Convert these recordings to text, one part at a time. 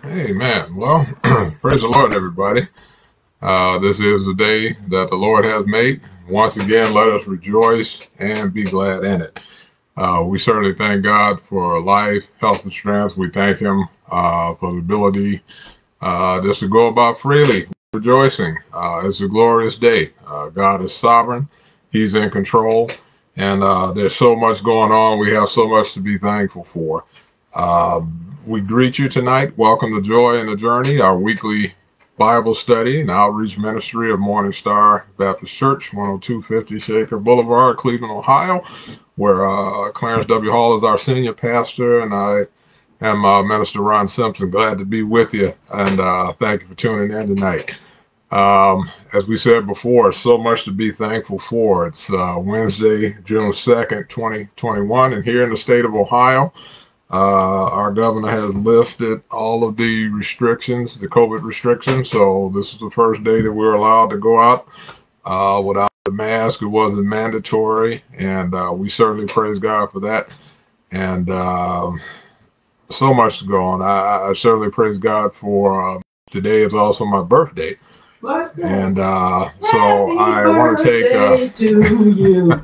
Amen. Well, praise the Lord, everybody. This is the day that the Lord has made. Once again, let us rejoice and be glad in it. We certainly thank God for life, health, and strength. We thank Him for the ability just to go about freely, rejoicing. It's a glorious day. God is sovereign. He's in control. And there's so much going on. We have so much to be thankful for. We greet you tonight. Welcome to Joy in the Journey, our weekly Bible study and outreach ministry of Morning Star Baptist Church, 10250 Shaker Boulevard, Cleveland, Ohio, where Clarence W. Hall is our senior pastor, and I am Minister Ron Simpson. Glad to be with you, and thank you for tuning in tonight. As we said before, so much to be thankful for. It's Wednesday, June 2nd, 2021, and here in the state of Ohio, our governor has lifted all of the restrictions, the COVID restrictions. So this is the first day that we're allowed to go out without the mask. It wasn't mandatory, and we certainly praise God for that. And so much to go on. I certainly praise God for today is also my birthday. And so I want to take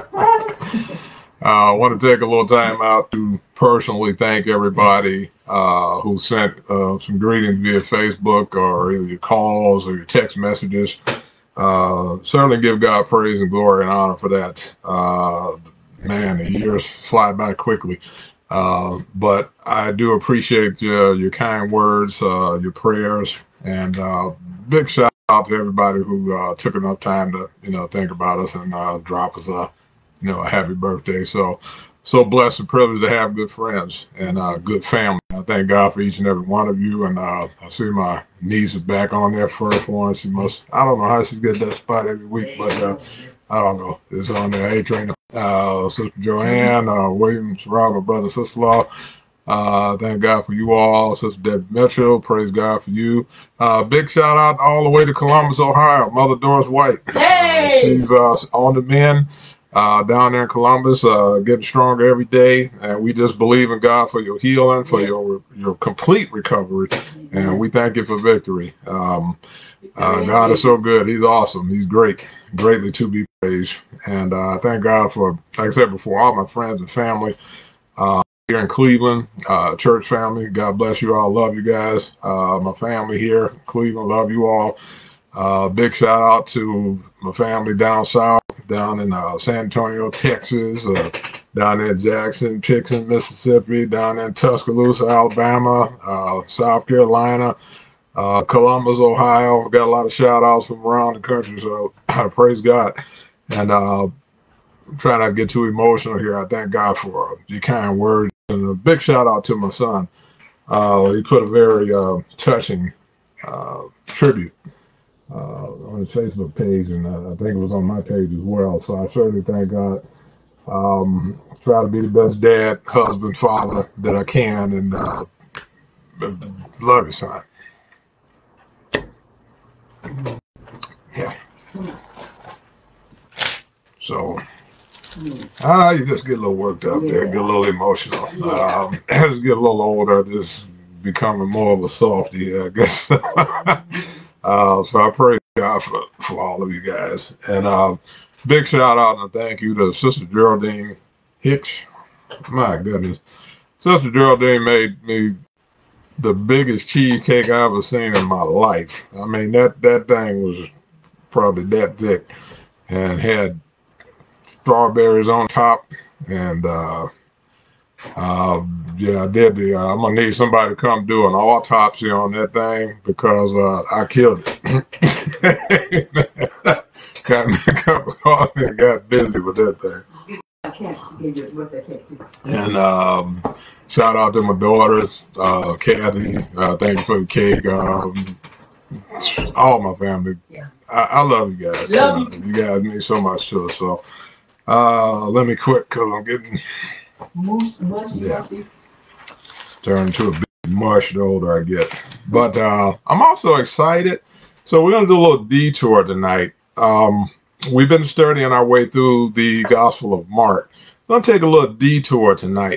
I want to take a little time out to personally thank everybody who sent some greetings via Facebook or either your calls or your text messages. Certainly give God praise and glory and honor for that. Man, the years fly by quickly. But I do appreciate your kind words, your prayers, and big shout out to everybody who took enough time to, think about us and drop us a happy birthday. So blessed and privileged to have good friends and good family. I thank God for each and every one of you. And I see my niece is back on there, first one. She must, I don't know how she's getting that spot every week, but I don't know. It's on there. Hey, trainer. Sister Joanne, Williams, Robert, brother, sister-in-law. Thank God for you all. Sister Debbie Mitchell, praise God for you. Big shout out all the way to Columbus, Ohio. Mother Doris White. She's on the mend. Down there in Columbus, getting stronger every day, and we just believe in God for your healing, for your complete recovery, and we thank you for victory. God is so good. He's awesome. He's great, greatly to be praised, and thank God for, like I said before, all my friends and family here in Cleveland, church family. God bless you all. Love you guys. My family here in Cleveland, love you all. Big shout out to my family down south, down in San Antonio, Texas, down in Jackson, Pixon, Mississippi, down in Tuscaloosa, Alabama, South Carolina, Columbus, Ohio. Got a lot of shout outs from around the country, so praise God. And try not to get too emotional here. I thank God for your kind words, and a big shout out to my son. He put a very touching tribute on his Facebook page, and I think it was on my page as well. So I certainly thank God. Try to be the best dad, husband, father that I can, and love you, son. Yeah. So you just get a little worked up there, get a little emotional. As you get a little older, just becoming more of a softie, I guess. So I pray God for all of you guys. And big shout out and thank you to Sister Geraldine Hicks. My goodness. Sister Geraldine made me the biggest cheesecake I ever seen in my life. I mean, that thing was probably that thick and had strawberries on top. And I did I'm gonna need somebody to come do an autopsy on that thing because I killed it. got busy with that thing. And shout out to my daughters, Kathy. Thank you for the cake. All my family. I love you guys. You guys mean so much to us. So let me quit because I'm getting turn to a big mush the older I get. But I'm also excited. So we're gonna do a little detour tonight. We've been studying our way through the Gospel of Mark. We're gonna take a little detour tonight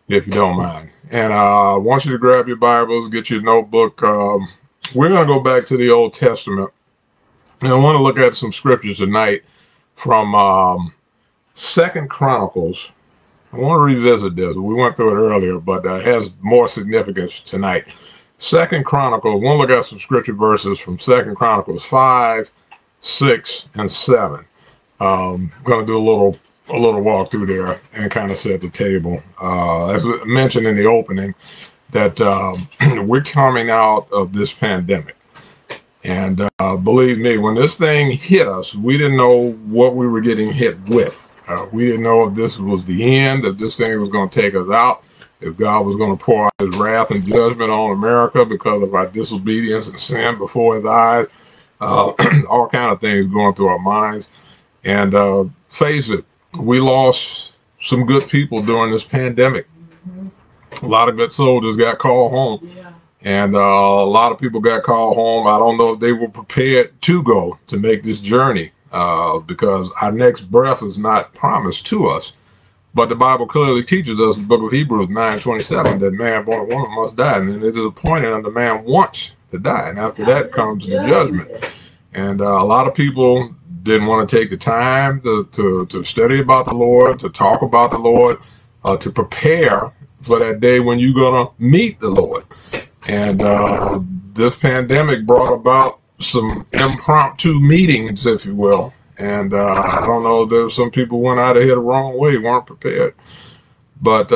if you don't mind. And I want you to grab your Bibles, get your notebook. We're going to go back to the Old Testament. And I want to look at some scriptures tonight from 2nd Chronicles. I want to revisit this. We went through it earlier, but it has more significance tonight. 2nd Chronicles, we'll look at some scripture verses from 2nd Chronicles 5, 6, and 7. I'm going to do a little walk through there and kind of set the table. As I mentioned in the opening, that we're coming out of this pandemic. And believe me, when this thing hit us, we didn't know what we were getting hit with. We didn't know if this was the end, if this thing was going to take us out, if God was going to pour out his wrath and judgment on America because of our disobedience and sin before his eyes. All kind of things going through our minds. And face it, we lost some good people during this pandemic. A lot of good soldiers got called home. And a lot of people got called home. I don't know if they were prepared to go to make this journey. Because our next breath is not promised to us. But the Bible clearly teaches us in the book of Hebrews 9:27 that man born of woman must die. And it is appointed unto man once to die. And after that comes the judgment. And a lot of people didn't want to take the time to study about the Lord, to talk about the Lord, to prepare for that day when you're going to meet the Lord. And this pandemic brought about some impromptu meetings, if you will. And I don't know, there's some people went out of here the wrong way, weren't prepared. But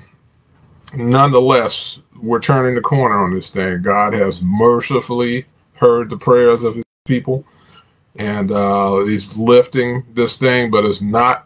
nonetheless, we're turning the corner on this thing. God has mercifully heard the prayers of his people. And he's lifting this thing, but it's not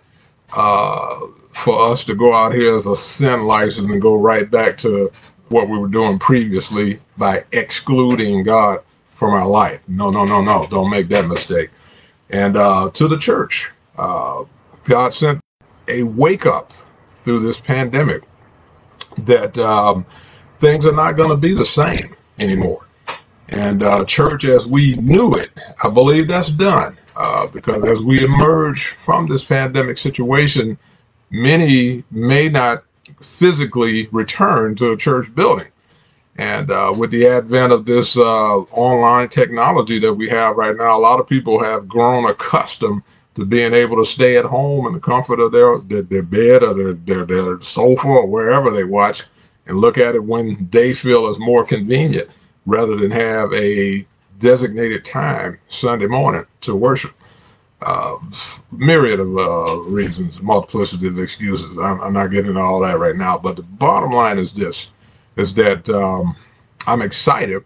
for us to go out here as a sin license and go right back to what we were doing previously by excluding God from our life. No. Don't make that mistake. And to the church, God sent a wake up through this pandemic that things are not going to be the same anymore. And church as we knew it, I believe that's done. Because as we emerge from this pandemic situation, many may not physically return to a church building. And with the advent of this online technology that we have right now, a lot of people have grown accustomed to being able to stay at home in the comfort of their bed or their sofa or wherever they watch and look at it when they feel is more convenient rather than have a designated time Sunday morning to worship. Myriad of reasons, multiplicity of excuses. I'm not getting into all that right now, but the bottom line is this. Is that I'm excited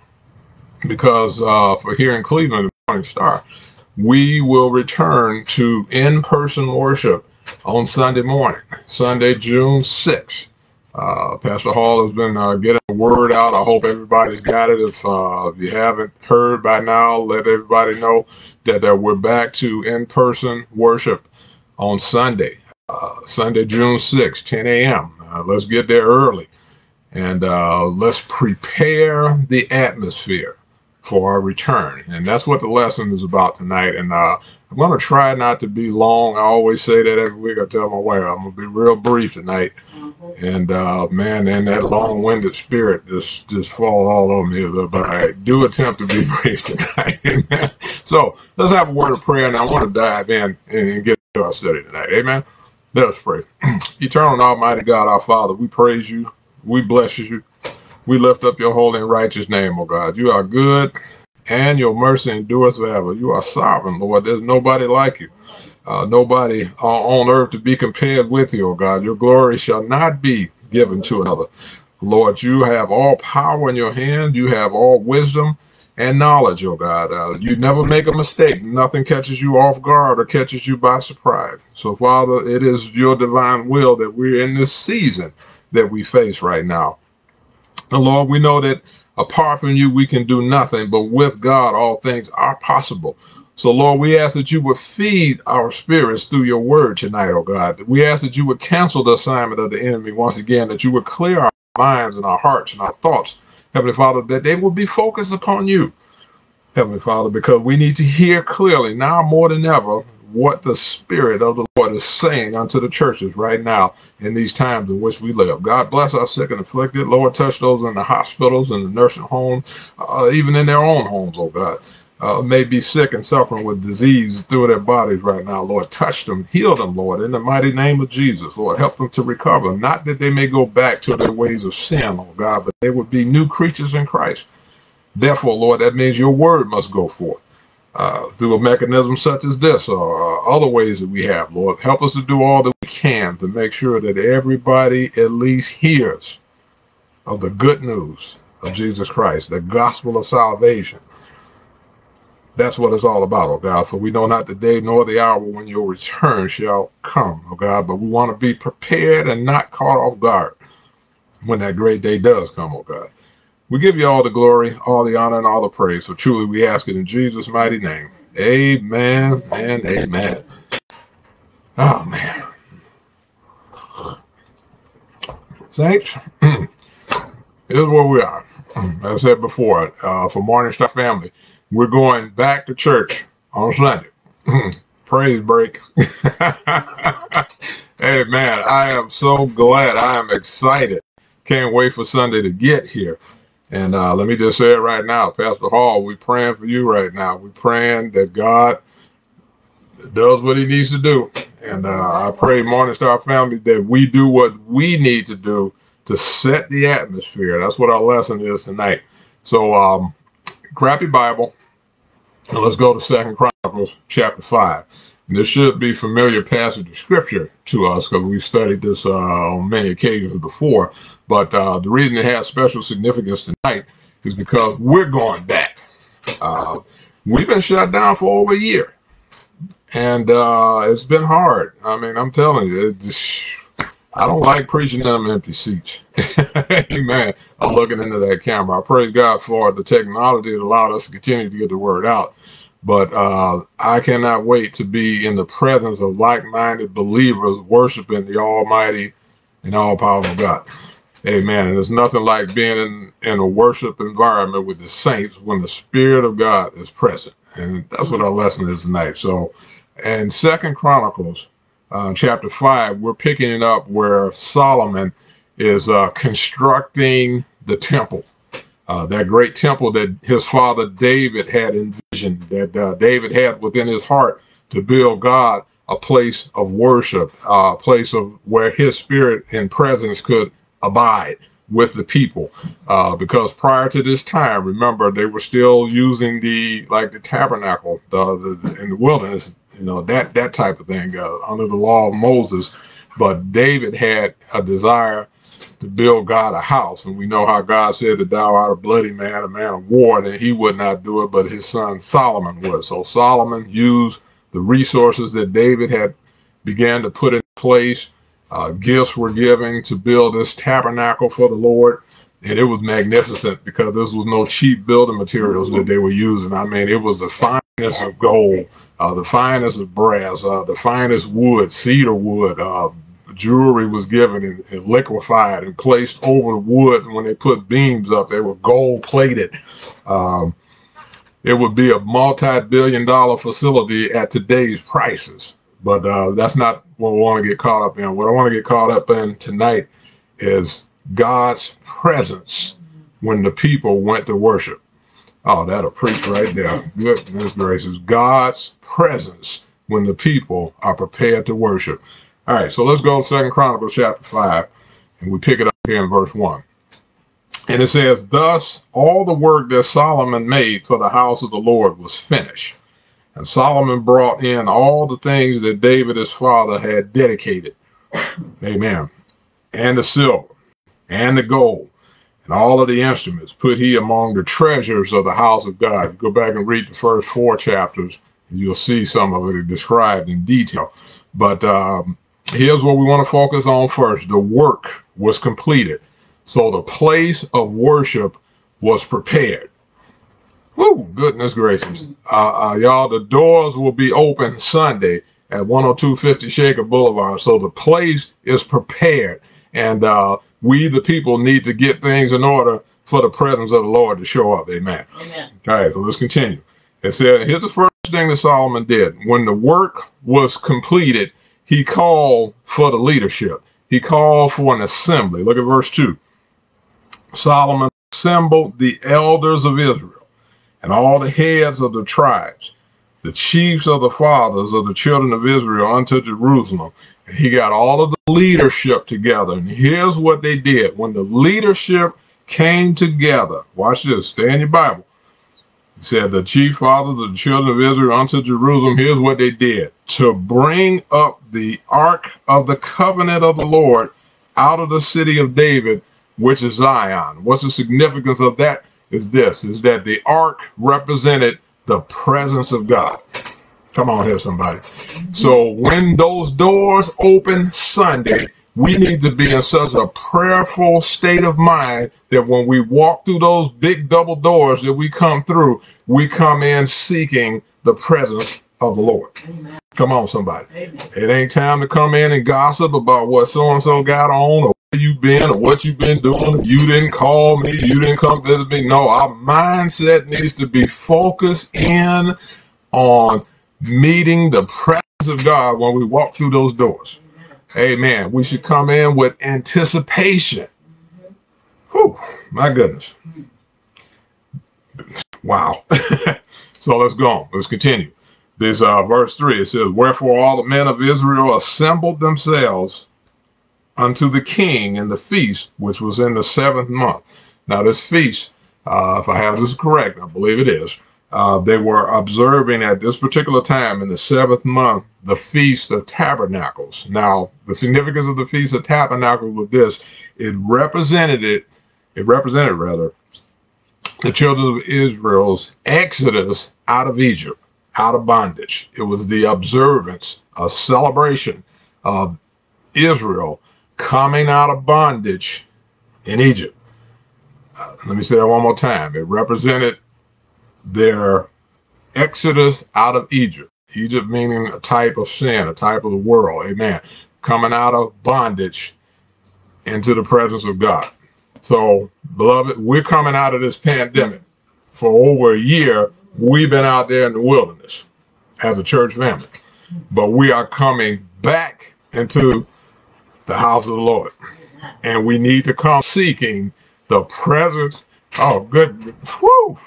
because for here in Cleveland, the Morning Star, we will return to in-person worship on Sunday morning, Sunday, June 6th. Pastor Hall has been getting the word out. I hope everybody's got it. If you haven't heard by now, let everybody know that we're back to in-person worship on Sunday, Sunday, June 6th, 10 a.m. Let's get there early. And let's prepare the atmosphere for our return. And that's what the lesson is about tonight. And I'm going to try not to be long. I always say that every week. I tell my wife I'm going to be real brief tonight. And man, and that long-winded spirit just fall all over me. But I do attempt to be brief tonight. Amen. So let's have a word of prayer. And I want to dive in and get to our study tonight. Amen. Let us pray. Eternal and Almighty God, our Father, we praise you. We bless you. We lift up your holy and righteous name, oh God. You are good and your mercy endures forever. You are sovereign, Lord. There's nobody like you. Nobody on earth to be compared with you, oh God. Your glory shall not be given to another. Lord, you have all power in your hand. You have all wisdom and knowledge, oh God. You never make a mistake. Nothing catches you off guard or catches you by surprise. So, Father, it is your divine will that we're in this season that we face right now. And Lord, we know that apart from you, we can do nothing, but with God, all things are possible. So Lord, we ask that you would feed our spirits through your word tonight, oh God. We ask that you would cancel the assignment of the enemy once again, that you would clear our minds and our hearts and our thoughts, Heavenly Father, that they will be focused upon you, Heavenly Father, because we need to hear clearly now more than ever what the Spirit of the Lord is saying unto the churches right now in these times in which we live. God bless our sick and afflicted. Lord, touch those in the hospitals and the nursing homes, even in their own homes, oh God. May be sick and suffering with disease through their bodies right now. Lord, touch them, heal them, Lord, in the mighty name of Jesus. Lord, help them to recover. Not that they may go back to their ways of sin, oh God, but they would be new creatures in Christ. Therefore, Lord, that means your word must go forth through a mechanism such as this or other ways that we have. Lord, help us to do all that we can to make sure that everybody at least hears of the good news of Jesus Christ, the gospel of salvation. That's what it's all about, oh God, for we know not the day nor the hour when your return shall come, oh God, but we want to be prepared and not caught off guard when that great day does come, oh God. We give you all the glory, all the honor, and all the praise. So truly we ask it in Jesus' mighty name. Amen and amen. Oh, man. Saints, here's where we are. As I said before, for Morning Star Family, we're going back to church on Sunday. Praise break. Hey, man, I am so glad. I am excited. Can't wait for Sunday to get here. And let me just say it right now, Pastor Hall, we're praying for you right now. We're praying that God does what he needs to do. And I pray, Morning Star Family, that we do what we need to do to set the atmosphere. That's what our lesson is tonight. So grab your Bible and let's go to 2 Chronicles chapter 5. And this should be a familiar passage of scripture to us because we've studied this on many occasions before. But the reason it has special significance tonight is because we're going back. We've been shut down for over a year. And it's been hard. I mean, I'm telling you, I don't like preaching in them empty seats. Amen. I'm looking into that camera. I praise God for the technology that allowed us to continue to get the word out. But I cannot wait to be in the presence of like-minded believers worshiping the almighty and all-powerful God. Amen. And there's nothing like being in a worship environment with the saints when the Spirit of God is present. And that's what our lesson is tonight. So in 2 Chronicles chapter 5, we're picking it up where Solomon is constructing the temple. That great temple that his father David had envisioned, that David had within his heart to build God a place of worship, a place of where his spirit and presence could abide with the people. Because prior to this time, remember, they were still using the tabernacle in the wilderness, that type of thing under the law of Moses. But David had a desire to build God a house. And we know how God said that thou art a bloody man, a man of war, and he would not do it, but his son Solomon would. So Solomon used the resources that David had began to put in place. Gifts were given to build this tabernacle for the Lord. And it was magnificent because this was no cheap building materials that they were using. I mean, it was the finest of gold, the finest of brass, the finest wood, cedar wood. Jewelry was given and liquefied and placed over the wood. When they put beams up, they were gold plated. It would be a multi-billion-dollar facility at today's prices. But that's not what we want to get caught up in. What I want to get caught up in tonight is God's presence when the people went to worship. Oh, that'll preach right there. Goodness gracious. God's presence when the people are prepared to worship. All right, so let's go to 2 Chronicles chapter 5, and we pick it up here in verse 1. And it says, thus all the work that Solomon made for the house of the Lord was finished. And Solomon brought in all the things that David his father had dedicated. Amen. And the silver, and the gold, and all of the instruments put he among the treasures of the house of God. Go back and read the first 4 chapters, and you'll see some of it described in detail. But here's what we want to focus on first. The work was completed. So the place of worship was prepared. Woo, goodness gracious. Y'all, the doors will be open Sunday at 10250 Shaker Boulevard. So the place is prepared. And we, the people, need to get things in order for the presence of the Lord to show up. Amen. Amen. All right, so let's continue. It said, here's the first thing that Solomon did. When the work was completed, he called for the leadership. He called for an assembly. Look at verse 2. Solomon assembled the elders of Israel and all the heads of the tribes, the chiefs of the fathers of the children of Israel unto Jerusalem. And he got all of the leadership together. And here's what they did. When the leadership came together, watch this, stay in your Bible. He said, the chief fathers of the children of Israel unto Jerusalem, here's what they did. To bring up the ark of the covenant of the Lord out of the city of David, which is Zion. What's the significance of that? Is this, is that the ark represented the presence of God. Come on here, somebody. So when those doors open Sunday, we need to be in such a prayerful state of mind that when we walk through those big double doors that we come through, we come in seeking the presence of the Lord. Amen. Come on, somebody. Amen. It ain't time to come in and gossip about what so-and-so got on, or where you been, or what you've been doing. You didn't call me, you didn't come visit me. No, our mindset needs to be focused in on meeting the presence of God when we walk through those doors. Amen. We should come in with anticipation. Whew, my goodness. Wow. So let's go on. Let's continue. This verse 3, it says, wherefore all the men of Israel assembled themselves unto the king in the feast, which was in the 7th month. Now this feast, if I have this correct, I believe it is, they were observing at this particular time in the 7th month, the Feast of Tabernacles. Now, the significance of the Feast of Tabernacles was this. It represented the children of Israel's exodus out of Egypt, out of bondage. It was the observance, a celebration of Israel coming out of bondage in Egypt. Let me say that one more time. It represented their exodus out of Egypt. Egypt meaning a type of sin, a type of the world. Amen. Coming out of bondage into the presence of God. So, beloved, we're coming out of this pandemic. For over a year, we've been out there in the wilderness as a church family. But we are coming back into the house of the Lord. And we need to come seeking the presence. Oh, good. Whew.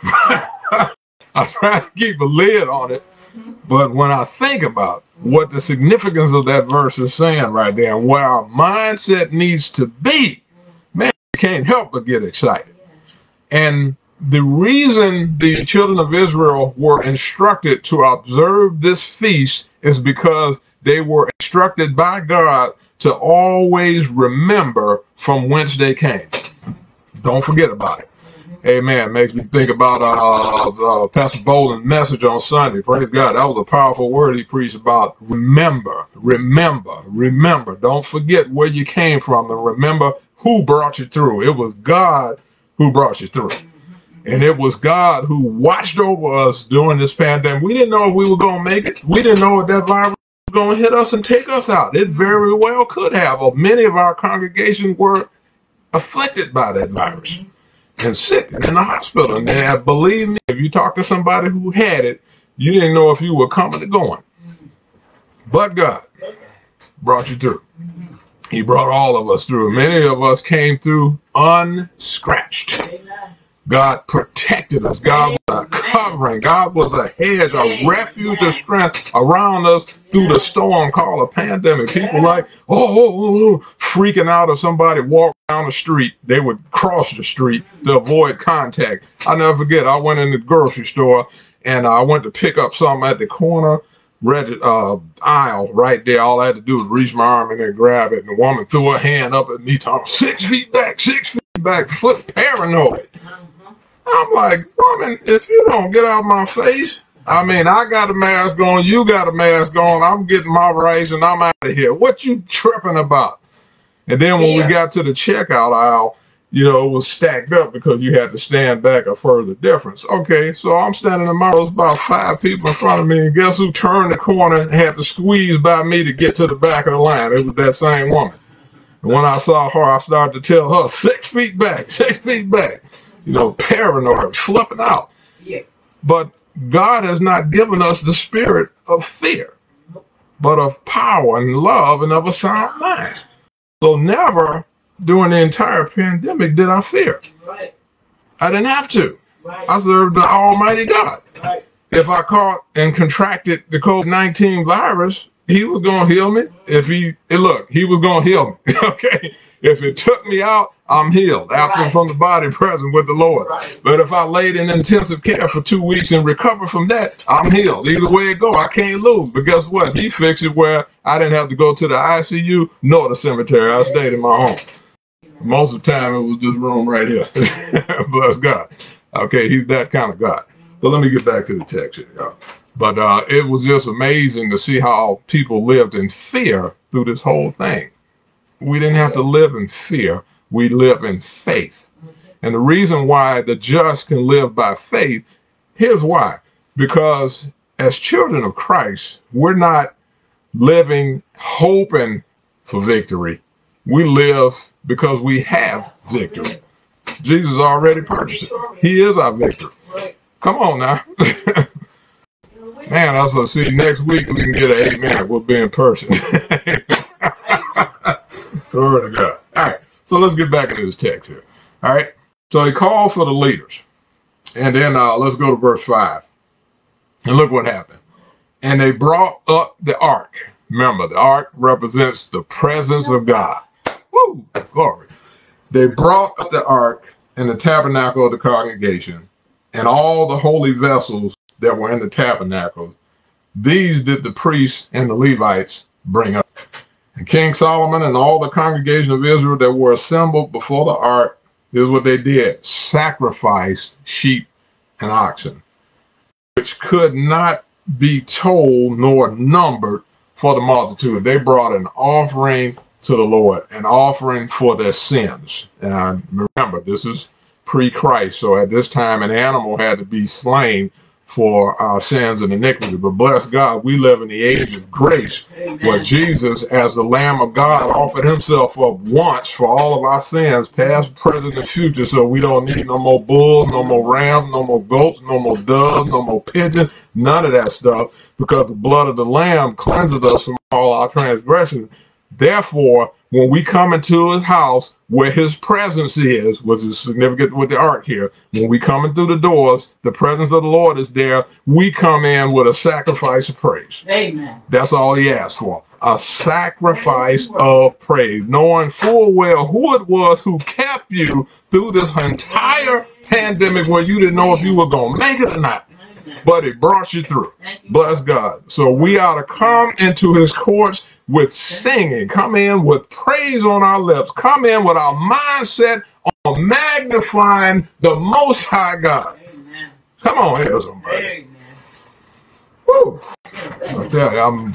I try to keep a lid on it. But when I think about what the significance of that verse is saying right there and what our mindset needs to be, man, you can't help but get excited. And the reason the children of Israel were instructed to observe this feast is because they were instructed by God to always remember from whence they came. Don't forget about it. Amen. Makes me think about Pastor Bolden's message on Sunday. Praise God. That was a powerful word he preached about. Remember, remember, remember. Don't forget where you came from, and remember who brought you through. It was God who brought you through. And it was God who watched over us during this pandemic. We didn't know if we were going to make it. We didn't know if that virus was going to hit us and take us out. It very well could have. Many of our congregations were afflicted by that virus and sick and in the hospital. And believe me, if you talk to somebody who had it, you didn't know if you were coming or going. But God brought you through. He brought all of us through. Many of us came through unscratched. God protected us. God was a covering. God was a hedge, a refuge of strength around us through the storm called a pandemic. People like, freaking out if somebody walked down the street. They would cross the street to avoid contact. I never forget, I went in the grocery store and I went to pick up something at the corner aisle right there. All I had to do was reach my arm and then grab it. And the woman threw her hand up at me talking, 6 feet back, 6 feet back, foot paranoid. I'm like, woman, if you don't get out of my face, I mean, I got a mask on, you got a mask on, I'm getting my rights and I'm out of here. What you tripping about? And then when we got to the checkout aisle, you know, it was stacked up because you had to stand back a further difference. Okay, so I'm standing in my row, about 5 people in front of me, and guess who turned the corner and had to squeeze by me to get to the back of the line? It was that same woman. And when I saw her, I started to tell her, 6 feet back, 6 feet back. You know, paranoid, flipping out. Yeah. But God has not given us the spirit of fear, but of power and love and of a sound mind. So never during the entire pandemic did I fear. Right. I didn't have to. Right. I served the Almighty God. Right. If I caught and contracted the COVID-19 virus, he was going to heal me. He was going to heal me. Okay. If it took me out, I'm healed. Absent from the body, present with the Lord. Right. But if I laid in intensive care for 2 weeks and recovered from that, I'm healed. Either way it go, I can't lose. But guess what? He fixed it where I didn't have to go to the ICU nor the cemetery. I stayed in my home. Most of the time, it was this room right here. Bless God. Okay, he's that kind of God. But let me get back to the text here, y'all. But it was just amazing to see how people lived in fear through this whole thing. We didn't have to live in fear. We live in faith. And the reason why the just can live by faith, here's why. Because as children of Christ, we're not living hoping for victory. We live because we have victory. Jesus already purchased it. He is our victory. Come on now. Man, I was going to see next week we can get an amen. We'll be in person. Glory to God. All right. So let's get back into this text here. All right. So he called for the leaders. And then let's go to verse 5. And look what happened. And they brought up the ark. Remember, the ark represents the presence of God. Woo! Glory. They brought up the ark in the tabernacle of the congregation, and all the holy vessels that were in the tabernacle. These did the priests and the Levites bring up. And King Solomon and all the congregation of Israel that were assembled before the ark, here's what they did: sacrificed sheep and oxen, which could not be told nor numbered for the multitude. They brought an offering to the Lord, an offering for their sins. And remember, this is pre-Christ, so at this time an animal had to be slain for our sins and iniquity. But bless God, we live in the age of grace. Amen. Where Jesus, as the Lamb of God, offered himself up once for all of our sins, past, present, and future. So we don't need no more bulls, no more rams, no more goats, no more doves, no more pigeons, none of that stuff, because the blood of the Lamb cleanses us from all our transgressions. Therefore, when we come into his house where his presence is, which is significant with the ark here, when we come in through the doors, the presence of the Lord is there. We come in with a sacrifice of praise. Amen. That's all he asked for. A sacrifice of praise, knowing full well who it was who kept you through this entire pandemic where you didn't know if you were going to make it or not. But it brought you through. Bless God. So we ought to come into his courts with singing, come in with praise on our lips, come in with our mindset on magnifying the Most High God. Amen. Come on here, somebody. Amen. Woo. I tell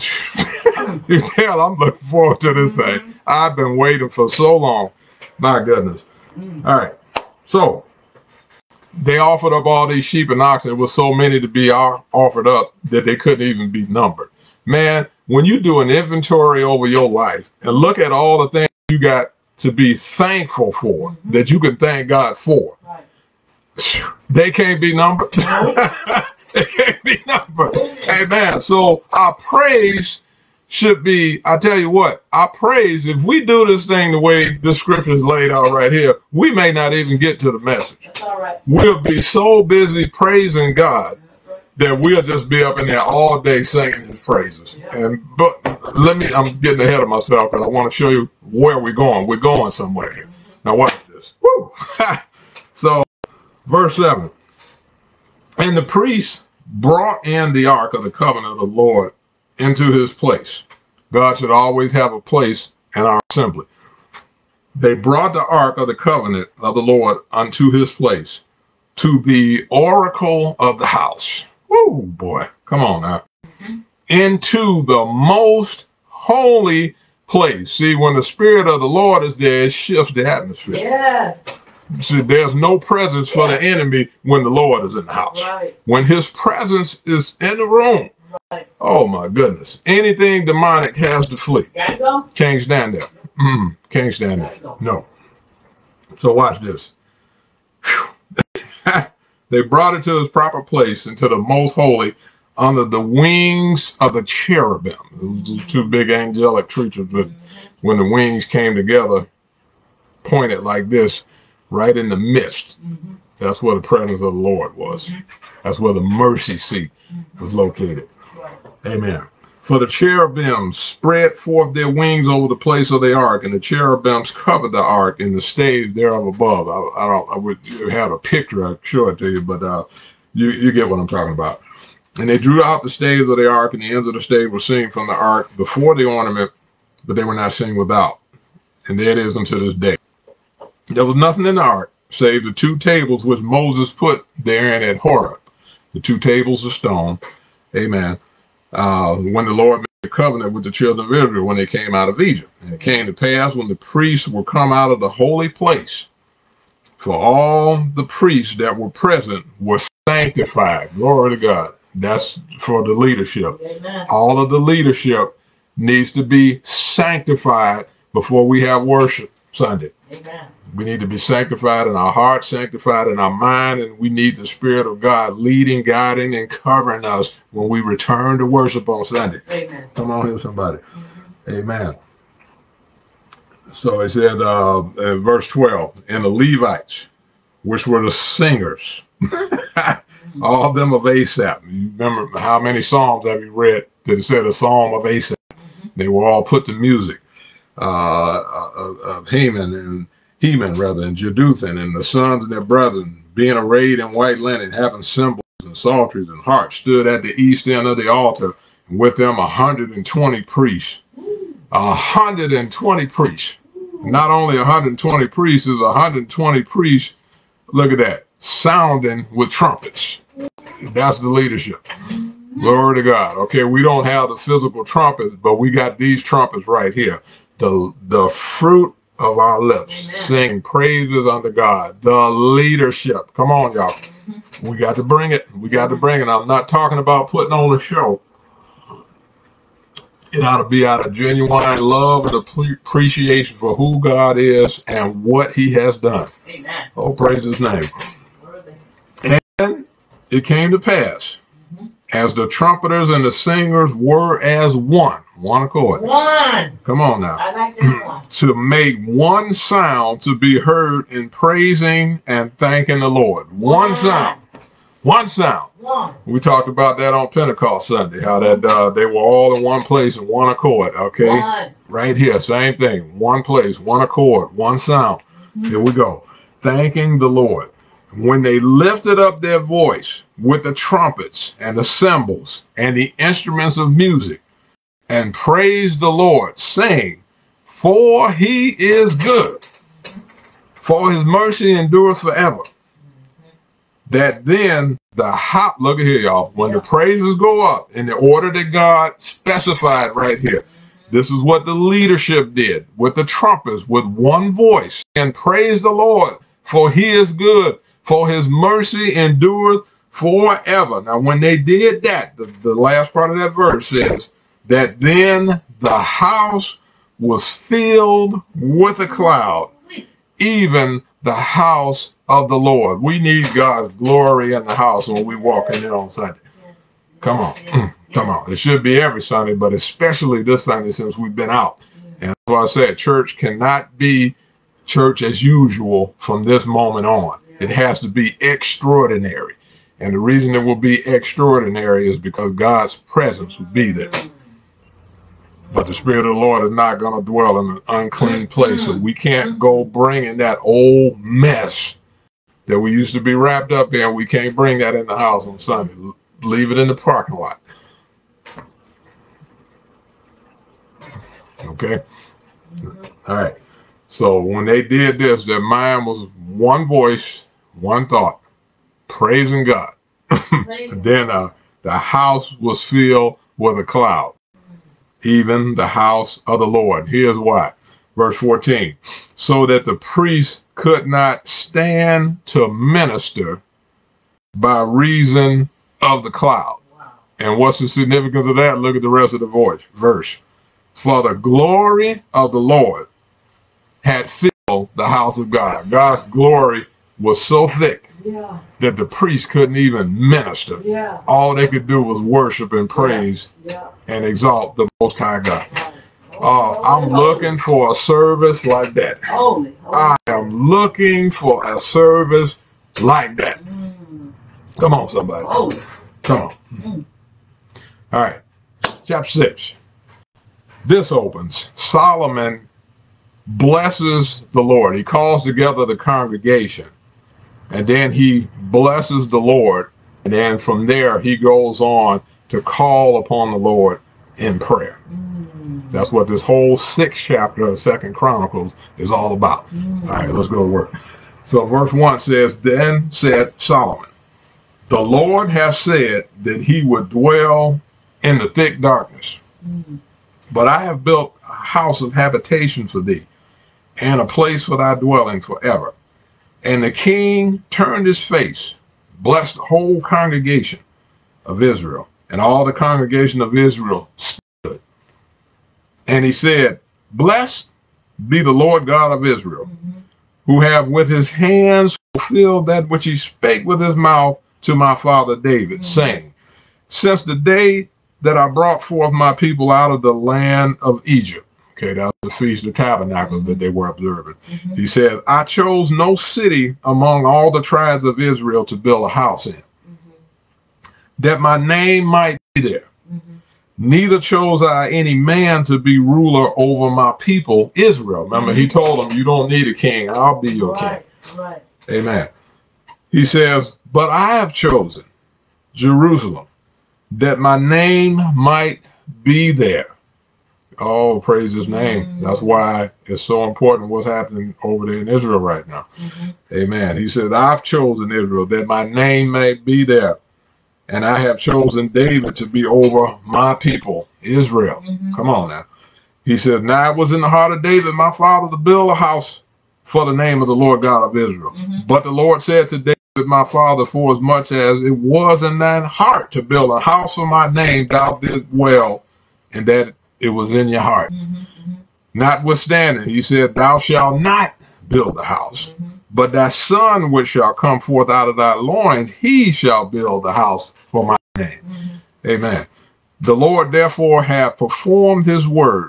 you, I'm looking forward to this thing. I've been waiting for so long. My goodness. All right. So they offered up all these sheep and oxen. There was so many to be offered up that they couldn't even be numbered. Man, when you do an inventory over your life and look at all the things you got to be thankful for, that you can thank God for, they can't be numbered. They can't be numbered. Amen. So our praise should be, I tell you what, our praise, if we do this thing the way the scripture is laid out right here, we may not even get to the message. That's all right. We'll be so busy praising God that we'll just be up in there all day singing his praises. But I'm getting ahead of myself because I want to show you where we're going. We're going somewhere here. Now watch this. Woo! So, verse 7. And the priests brought in the ark of the covenant of the Lord into his place. God should always have a place in our assembly. They brought the ark of the covenant of the Lord unto his place, to the oracle of the house. Woo, boy. Come on now. Into the most holy place. See, when the Spirit of the Lord is there, it shifts the atmosphere. Yes. See, there's no presence for the enemy when the Lord is in the house. Right. When his presence is in the room, right. Oh my goodness. Anything demonic has to flee. Go. Can't stand there. Can't stand there. No. So watch this. They brought it to its proper place, into the most holy, under the wings of the cherubim. Those two big angelic creatures, but when the wings came together, pointed like this, right in the midst. That's where the presence of the Lord was. That's where the mercy seat was located. Amen. For the cherubims spread forth their wings over the place of the ark, and the cherubims covered the ark and the staves thereof above. I would have a picture, I'll show it to you, but you get what I'm talking about. And they drew out the staves of the ark, and the ends of the stave were seen from the ark before the ornament, but they were not seen without. And there it is unto this day. There was nothing in the ark save the two tables which Moses put therein at Horeb, the two tables of stone. Amen. When the Lord made a covenant with the children of Israel when they came out of Egypt. And it came to pass when the priests were come out of the holy place, for all the priests that were present were sanctified. Glory to God. That's for the leadership. Amen. All of the leadership needs to be sanctified before we have worship Sunday. Amen. We need to be sanctified in our heart, sanctified in our mind, and we need the Spirit of God leading, guiding, and covering us when we return to worship on Sunday. Amen. Come on here, somebody. Amen. So it said in verse 12, and the Levites, which were the singers, all of them of Asaph. You remember how many Psalms have you read that it said a Psalm of Asaph? They were all put to music. Of Heman, and Jeduthun, and the sons and their brethren, being arrayed in white linen, having cymbals and psalteries and harps, stood at the east end of the altar, and with them 120 priests. 120 priests. Not only 120 priests, is 120 priests, look at that, sounding with trumpets. That's the leadership. Glory to God. Okay, we don't have the physical trumpets, but we got these trumpets right here. The fruit of our lips, sing praises unto God. The leadership. Come on, y'all. We got to bring it. We got to bring it. I'm not talking about putting on a show. It ought to be out of genuine love and appreciation for who God is and what he has done. Amen. Oh, praise his name. And it came to pass, as the trumpeters and the singers were as one accord. One. Come on now. I like that one. To make one sound to be heard in praising and thanking the Lord. One sound. One sound. One. We talked about that on Pentecost Sunday, how that they were all in one place in one accord. Okay. One. Right here, same thing. One place, one accord, one sound. Here we go. Thanking the Lord. When they lifted up their voice with the trumpets and the cymbals and the instruments of music and praised the Lord, saying, for he is good, for his mercy endures forever. That then look at here, y'all, when the praises go up in the order that God specified right here, this is what the leadership did with the trumpets, with one voice, and praise the Lord, for he is good. For his mercy endureth forever. Now, when they did that, the last part of that verse says that then the house was filled with a cloud, even the house of the Lord. We need God's glory in the house when we walk in there on Sunday. Come on. Come on. It should be every Sunday, but especially this Sunday since we've been out. And that's why I said church cannot be church as usual from this moment on. It has to be extraordinary. And the reason it will be extraordinary is because God's presence will be there. But the Spirit of the Lord is not going to dwell in an unclean place. So we can't go bringing that old mess that we used to be wrapped up in. We can't bring that in the house on Sunday. Leave it in the parking lot. Okay? All right. So when they did this, their mind was one voice, one thought, praising God. Then the house was filled with a cloud, even the house of the Lord. Here's why. Verse 14, so that the priest could not stand to minister by reason of the cloud. Wow. And what's the significance of that? Look at the rest of the verse. For the glory of the Lord had filled the house of God. God's glory was so thick that the priest couldn't even minister. All they could do was worship and praise and exalt the Most High God. I'm looking for a service like that. I am looking for a service like that. Come on, somebody. Come on. All right. Chapter 6. This opens. Solomon blesses the Lord. He calls together the congregation. And then he blesses the Lord. And then from there, he goes on to call upon the Lord in prayer. That's what this whole 6th chapter of 2nd Chronicles is all about. All right, let's go to work. So verse 1 says, Then said Solomon, the Lord hath said that he would dwell in the thick darkness. But I have built a house of habitation for thee, and a place for thy dwelling forever. And the king turned his face, blessed the whole congregation of Israel. And all the congregation of Israel stood. And he said, Blessed be the Lord God of Israel, who have with his hands fulfilled that which he spake with his mouth to my father David, saying, Since the day that I brought forth my people out of the land of Egypt. Okay, that was the Feast of Tabernacles that they were observing. He said, I chose no city among all the tribes of Israel to build a house in, that my name might be there. Neither chose I any man to be ruler over my people, Israel. Remember, he told them, you don't need a king. I'll be your king. Amen. He says, but I have chosen Jerusalem, that my name might be there. Oh, praise his name. That's why it's so important what's happening over there in Israel right now. Amen. He said, I've chosen Israel, that my name may be there. And I have chosen David to be over my people, Israel. Come on now. He said, now it was in the heart of David, my father, to build a house for the name of the Lord God of Israel. But the Lord said to David, my father, for as much as it was in thine heart to build a house for my name, thou didst well, and that it was in your heart. Notwithstanding, he said, thou shalt not build a house, but thy son which shall come forth out of thy loins, he shall build a house for my name. Amen. The Lord therefore hath performed his word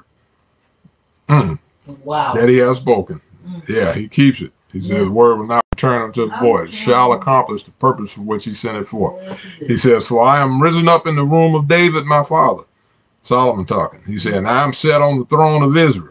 that he has spoken. Yeah, he keeps it. He says, his word will not return unto the void, shall accomplish the purpose for which he sent it forth. He says, for I am risen up in the room of David my father. Solomon talking. He said, and I am set on the throne of Israel.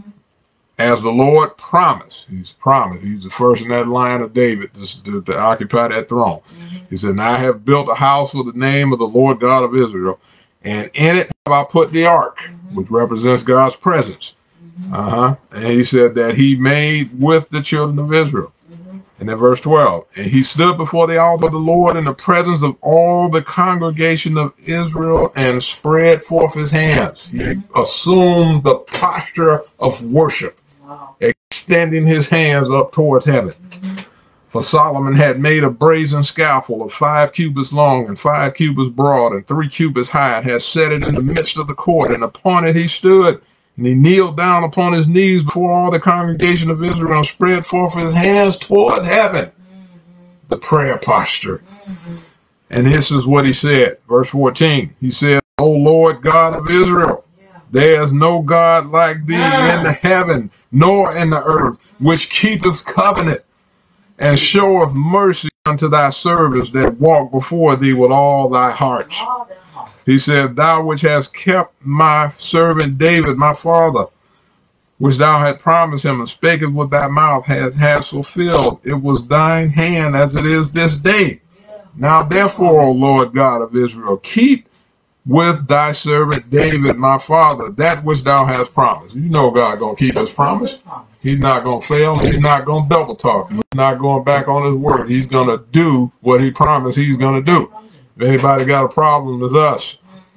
As the Lord promised. He's promised. He's the first in that line of David to occupy that throne. He said, and I have built a house for the name of the Lord God of Israel, and in it have I put the ark, which represents God's presence. And he said that he made with the children of Israel. And then verse 12, and he stood before the altar of the Lord in the presence of all the congregation of Israel and spread forth his hands. He assumed the posture of worship, extending his hands up towards heaven. For Solomon had made a brazen scaffold of 5 cubits long and 5 cubits broad and 3 cubits high, and had set it in the midst of the court, and upon it he stood. And he kneeled down upon his knees before all the congregation of Israel and spread forth his hands toward heaven. The prayer posture. And this is what he said. Verse 14. He said, O Lord God of Israel, there is no God like thee in the heaven, nor in the earth, which keepeth covenant and showeth mercy unto thy servants that walk before thee with all thy hearts. He said, thou which hast kept my servant David, my father, which thou hast promised him and spakest with thy mouth, hast fulfilled. It was thine hand as it is this day. Now therefore, O Lord God of Israel, keep with thy servant David, my father, that which thou hast promised. You know God going to keep his promise. He's not going to fail. He's not going to double talk. He's not going back on his word. He's going to do what he promised he's going to do. If anybody got a problem, it's us.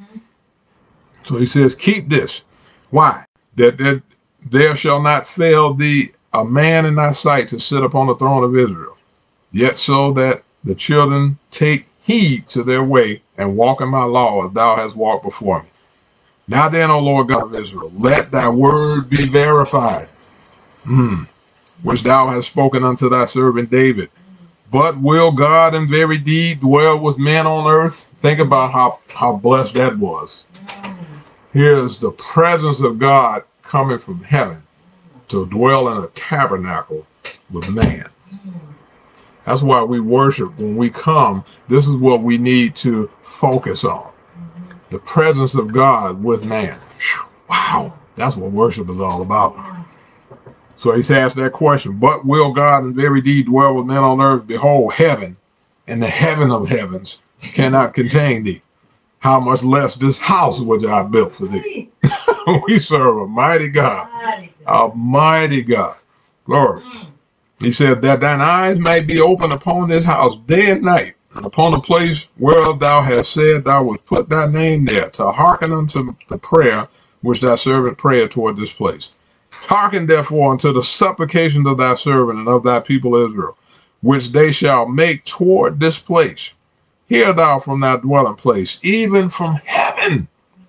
So he says, keep this. Why? That there shall not fail thee a man in thy sight to sit upon the throne of Israel. Yet so that the children take heed to their way and walk in my law as thou hast walked before me. Now then, O Lord God of Israel, let thy word be verified, which thou hast spoken unto thy servant David. But will God in very deed dwell with men on earth? Think about how blessed that was. Here's the presence of God coming from heaven to dwell in a tabernacle with man. That's why we worship when we come. This is what we need to focus on. The presence of God with man. Wow, that's what worship is all about. So he's asked that question, but will God in very deed dwell with men on earth? Behold, heaven and the heaven of heavens cannot contain thee. How much less this house which I built for thee. We serve a mighty God. A mighty God. Glory. He said that thine eyes may be open upon this house day and night, and upon the place whereof thou hast said thou wouldst put thy name there, to hearken unto the prayer which thy servant prayed toward this place. Hearken therefore unto the supplications of thy servant and of thy people Israel, which they shall make toward this place. Hear thou from thy dwelling place, even from heaven.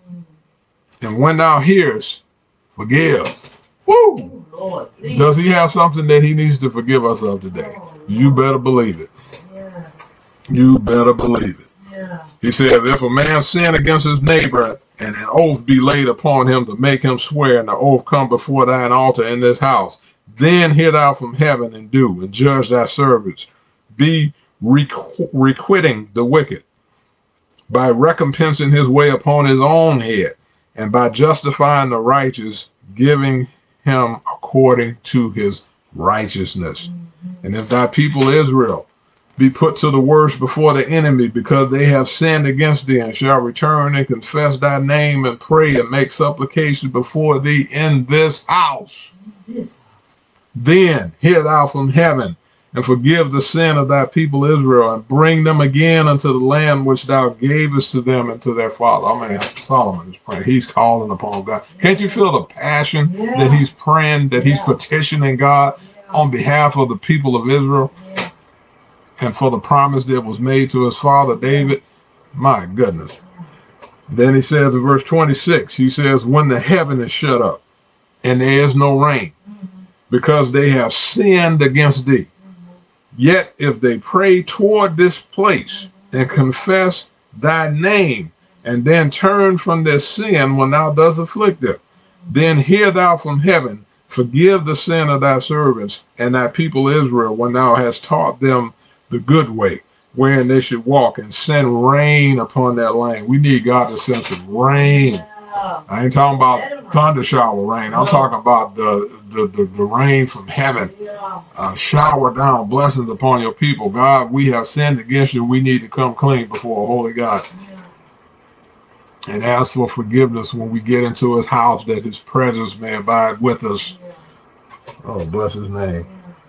And when thou hearest, forgive. Woo! Lord, does he have something that he needs to forgive us of today? You better believe it. You better believe it. He said, if a man sin against his neighbor, and an oath be laid upon him to make him swear, and the oath come before thine altar in this house, then hear thou from heaven and do, and judge thy servants. Be requiting the wicked by recompensing his way upon his own head, and by justifying the righteous, giving him according to his righteousness. And if thy people Israel be put to the worst before the enemy, because they have sinned against thee, and shall return and confess thy name and pray and make supplication before thee in this house, then hear thou from heaven and forgive the sin of thy people Israel, and bring them again unto the land which thou gavest to them and to their father. I mean, Solomon is praying. He's calling upon God. Can't you feel the passion that he's praying, that he's petitioning God on behalf of the people of Israel? And for the promise that was made to his father David. My goodness. Then he says in verse 26, he says, when the heaven is shut up and there is no rain, because they have sinned against thee, yet if they pray toward this place and confess thy name, and then turn from their sin when thou dost afflict them, then hear thou from heaven, forgive the sin of thy servants and thy people Israel, when thou hast taught them the good way wherein they should walk, and send rain upon that land. We need God to send some rain. I ain't talking about thunder shower rain. I'm talking about the rain from heaven. Shower down blessings upon your people. God, we have sinned against you. We need to come clean before a holy God and ask for forgiveness when we get into his house, that his presence may abide with us. Oh, bless his name.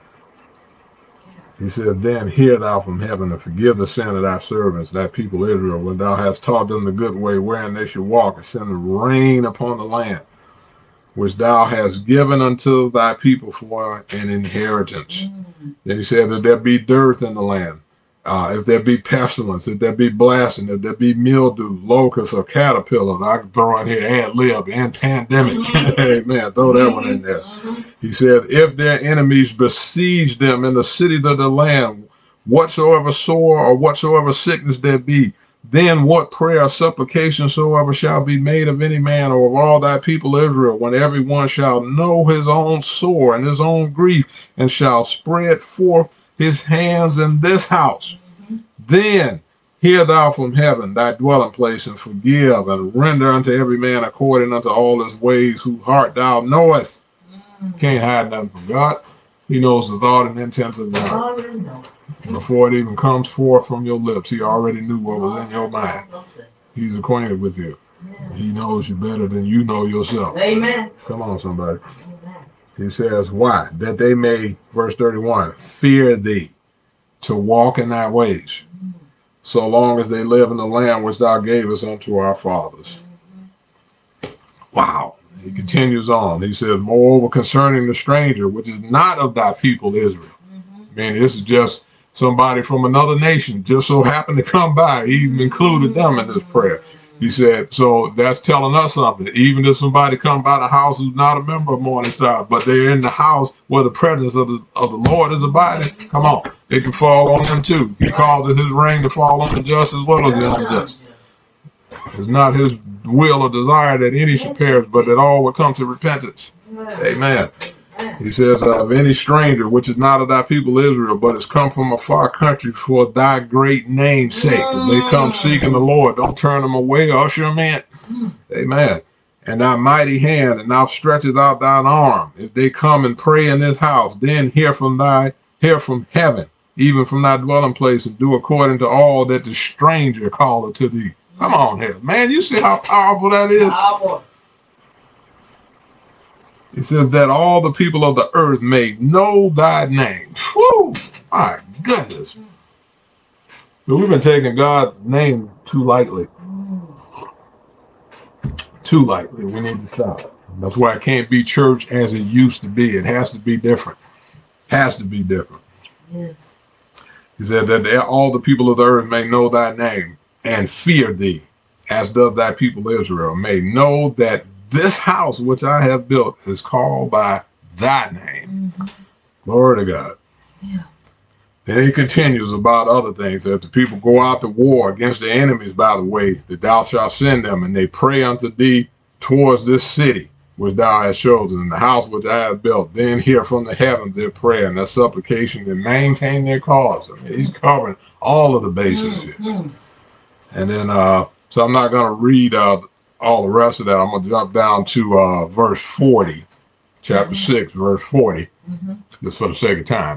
He said, then hear thou from heaven and forgive the sin of thy servants, thy people Israel, when thou hast taught them the good way wherein they should walk, and send rain upon the land, which thou hast given unto thy people for an inheritance. Then he said that there be dearth in the land, if there be pestilence, if there be blasting, if there be mildew, locusts, or caterpillars. I can throw in here ad lib and pandemic. Amen. Throw that one in there. He said, if their enemies besiege them in the cities of the land, whatsoever sore or whatsoever sickness there be, then what prayer or supplication soever shall be made of any man or of all thy people Israel, when every one shall know his own sore and his own grief, and shall spread forth his hands in this house, then hear thou from heaven thy dwelling place, and forgive and render unto every man according unto all his ways, whose heart thou knowest. Can't hide nothing from God. He knows the thought and intents of God. Before it even comes forth from your lips, he already knew what was in your mind. He's acquainted with you. He knows you better than you know yourself. Amen. Come on, somebody. He says, why? That they may, verse 31, fear thee, to walk in thy ways, so long as they live in the land which thou gavest unto our fathers. Wow. He continues on. He says, moreover, concerning the stranger, which is not of thy people Israel. I mean, this is just somebody from another nation, just so happened to come by. He even included them in this prayer. He said, so that's telling us something. Even if somebody come by the house who's not a member of Morning Star, but they're in the house where the presence of the Lord is abiding, come on, it can fall on them too. He causes his rain to fall on the just as well as the unjust. It's not his will or desire that any should perish, but that all will come to repentance. Amen. He says, of any stranger, which is not of thy people Israel, but has come from a far country for thy great name's sake. If they come seeking the Lord, don't turn them away, usher them in. Amen. And thy mighty hand, and thou stretchest out thine arm. If they come and pray in this house, then hear from heaven, even from thy dwelling place, and do according to all that the stranger calleth to thee. Come on here, man. You see how powerful that is? He says that all the people of the earth may know thy name. Whew, my goodness. But we've been taking God's name too lightly. Too lightly. We need to stop. That's why it can't be church as it used to be. It has to be different. Has to be different. Yes. He said that all the people of the earth may know thy name and fear thee, as does thy people Israel, may know that this house which I have built is called by thy name. Glory to God. Yeah. Then he continues about other things, that the people go out to war against their enemies, by the way, that thou shalt send them, and they pray unto thee towards this city which thou hast chosen, and the house which I have built. Then hear from the heavens their prayer and their supplication, and maintain their cause. I mean, he's covering all of the bases here. And then, so I'm not going to read all the rest of that. I'm going to jump down to verse 40, chapter 6, verse 40, just for the sake of time.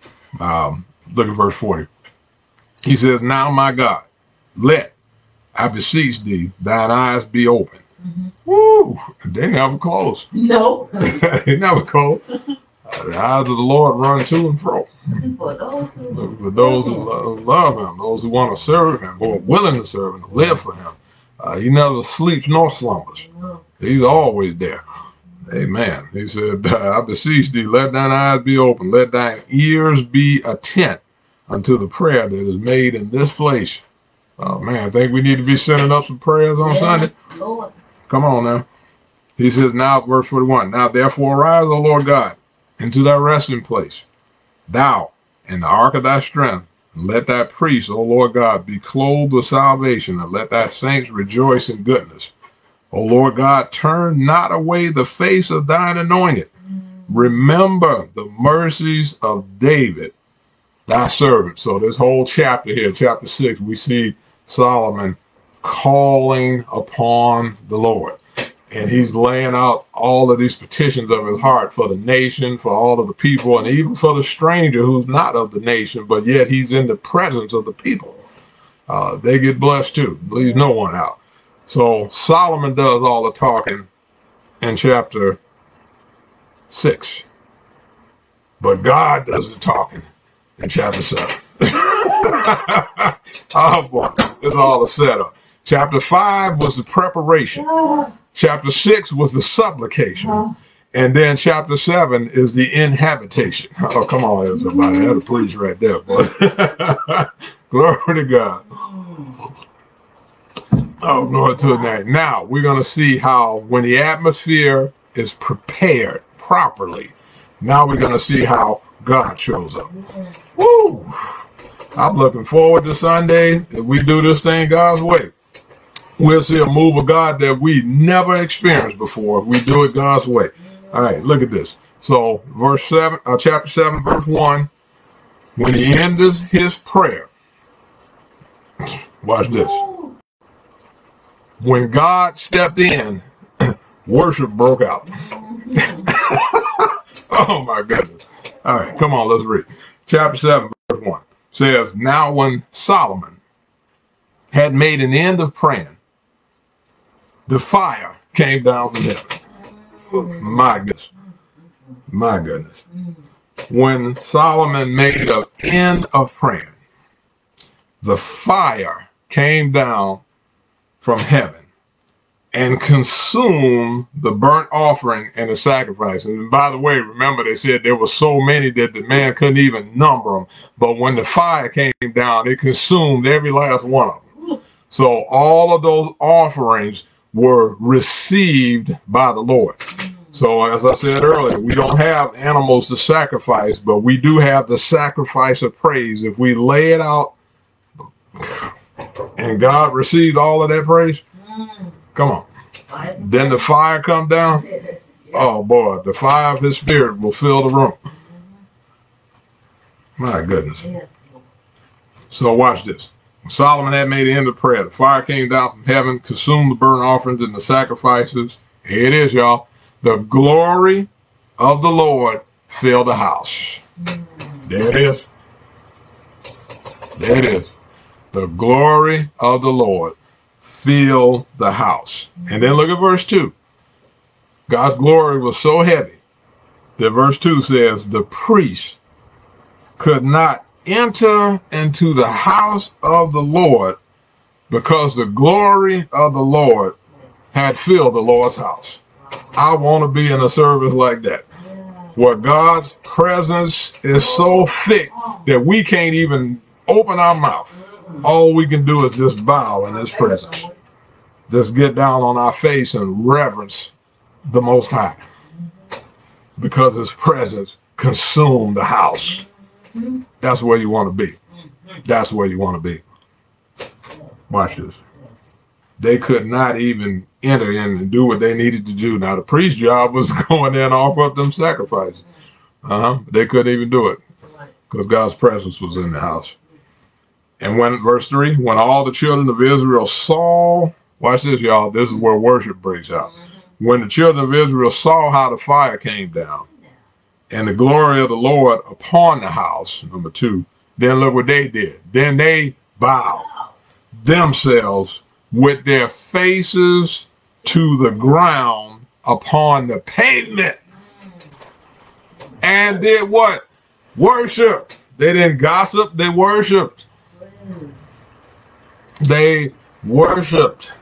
Look at verse 40. He says, now, my God, let, I beseech thee, thine eyes be open. Woo! They never close. No. They never close. The eyes of the Lord run to and fro. For those who love him, those who want to serve him, who are willing to serve him, to live for him. He never sleeps nor slumbers. He's always there. Amen. He said, I beseech thee, let thine eyes be open, let thine ears be attent unto the prayer that is made in this place. Oh man, I think we need to be sending up some prayers on Sunday. Lord. Come on now. He says, now, verse 41, now therefore arise, O Lord God, into thy resting place, thou and the ark of thy strength, and let thy priests, O Lord God, be clothed with salvation, and let thy saints rejoice in goodness. O Lord God, turn not away the face of thine anointed. Remember the mercies of David, thy servant. So this whole chapter here, chapter 6, we see Solomon calling upon the Lord. And he's laying out all of these petitions of his heart for the nation, for all of the people, and even for the stranger who's not of the nation, but yet he's in the presence of the people. They get blessed too. Leave no one out. So Solomon does all the talking in chapter 6. But God does the talking in chapter 7. Oh boy, it's all a setup. Chapter 5 was the preparation. Chapter 6 was the supplication. And then chapter 7 is the inhabitation. Oh, come on, somebody. That'll please right there. Glory to God. Oh, glory to the name. Now, we're going to see how when the atmosphere is prepared properly, now we're going to see how God shows up. Woo! I'm looking forward to Sunday. If we do this thing God's way, we'll see a move of God that we never experienced before if we do it God's way. All right, look at this. So, verse 7, chapter 7, verse 1, when he ended his prayer, watch this. When God stepped in, worship broke out. Oh my goodness. All right, come on, let's read. Chapter 7, verse 1 says, now when Solomon had made an end of praying, the fire came down from heaven. My goodness. My goodness. When Solomon made an end of praying, the fire came down from heaven and consumed the burnt offering and the sacrifice. And by the way, remember they said there were so many that the man couldn't even number them. But when the fire came down, it consumed every last one of them. So all of those offerings were received by the Lord. So as I said earlier, we don't have animals to sacrifice, but we do have the sacrifice of praise. If we lay it out and God received all of that praise, come on. Then the fire come down. Oh boy, the fire of his spirit will fill the room. My goodness. So watch this. Solomon had made the end of prayer. The fire came down from heaven, consumed the burnt offerings and the sacrifices. Here it is, y'all. The glory of the Lord filled the house. There it is. There it is. The glory of the Lord filled the house. And then look at verse 2. God's glory was so heavy that verse 2 says, the priest could not enter into the house of the Lord because the glory of the Lord had filled the Lord's house. I want to be in a service like that, where God's presence is so thick that we can't even open our mouth. All we can do is just bow in his presence. Just get down on our face and reverence the Most High, because his presence consumed the house. That's where you want to be. That's where you want to be. Watch this. They could not even enter in and do what they needed to do. Now, the priest's job was going in and offer up them sacrifices. They couldn't even do it because God's presence was in the house. And when, verse 3, when all the children of Israel saw, watch this, y'all, this is where worship breaks out. When the children of Israel saw how the fire came down and the glory of the Lord upon the house, number 2, then look what they did. Then they bowed themselves with their faces to the ground upon the pavement and did what? Worship. They didn't gossip, they worshiped. They worshiped.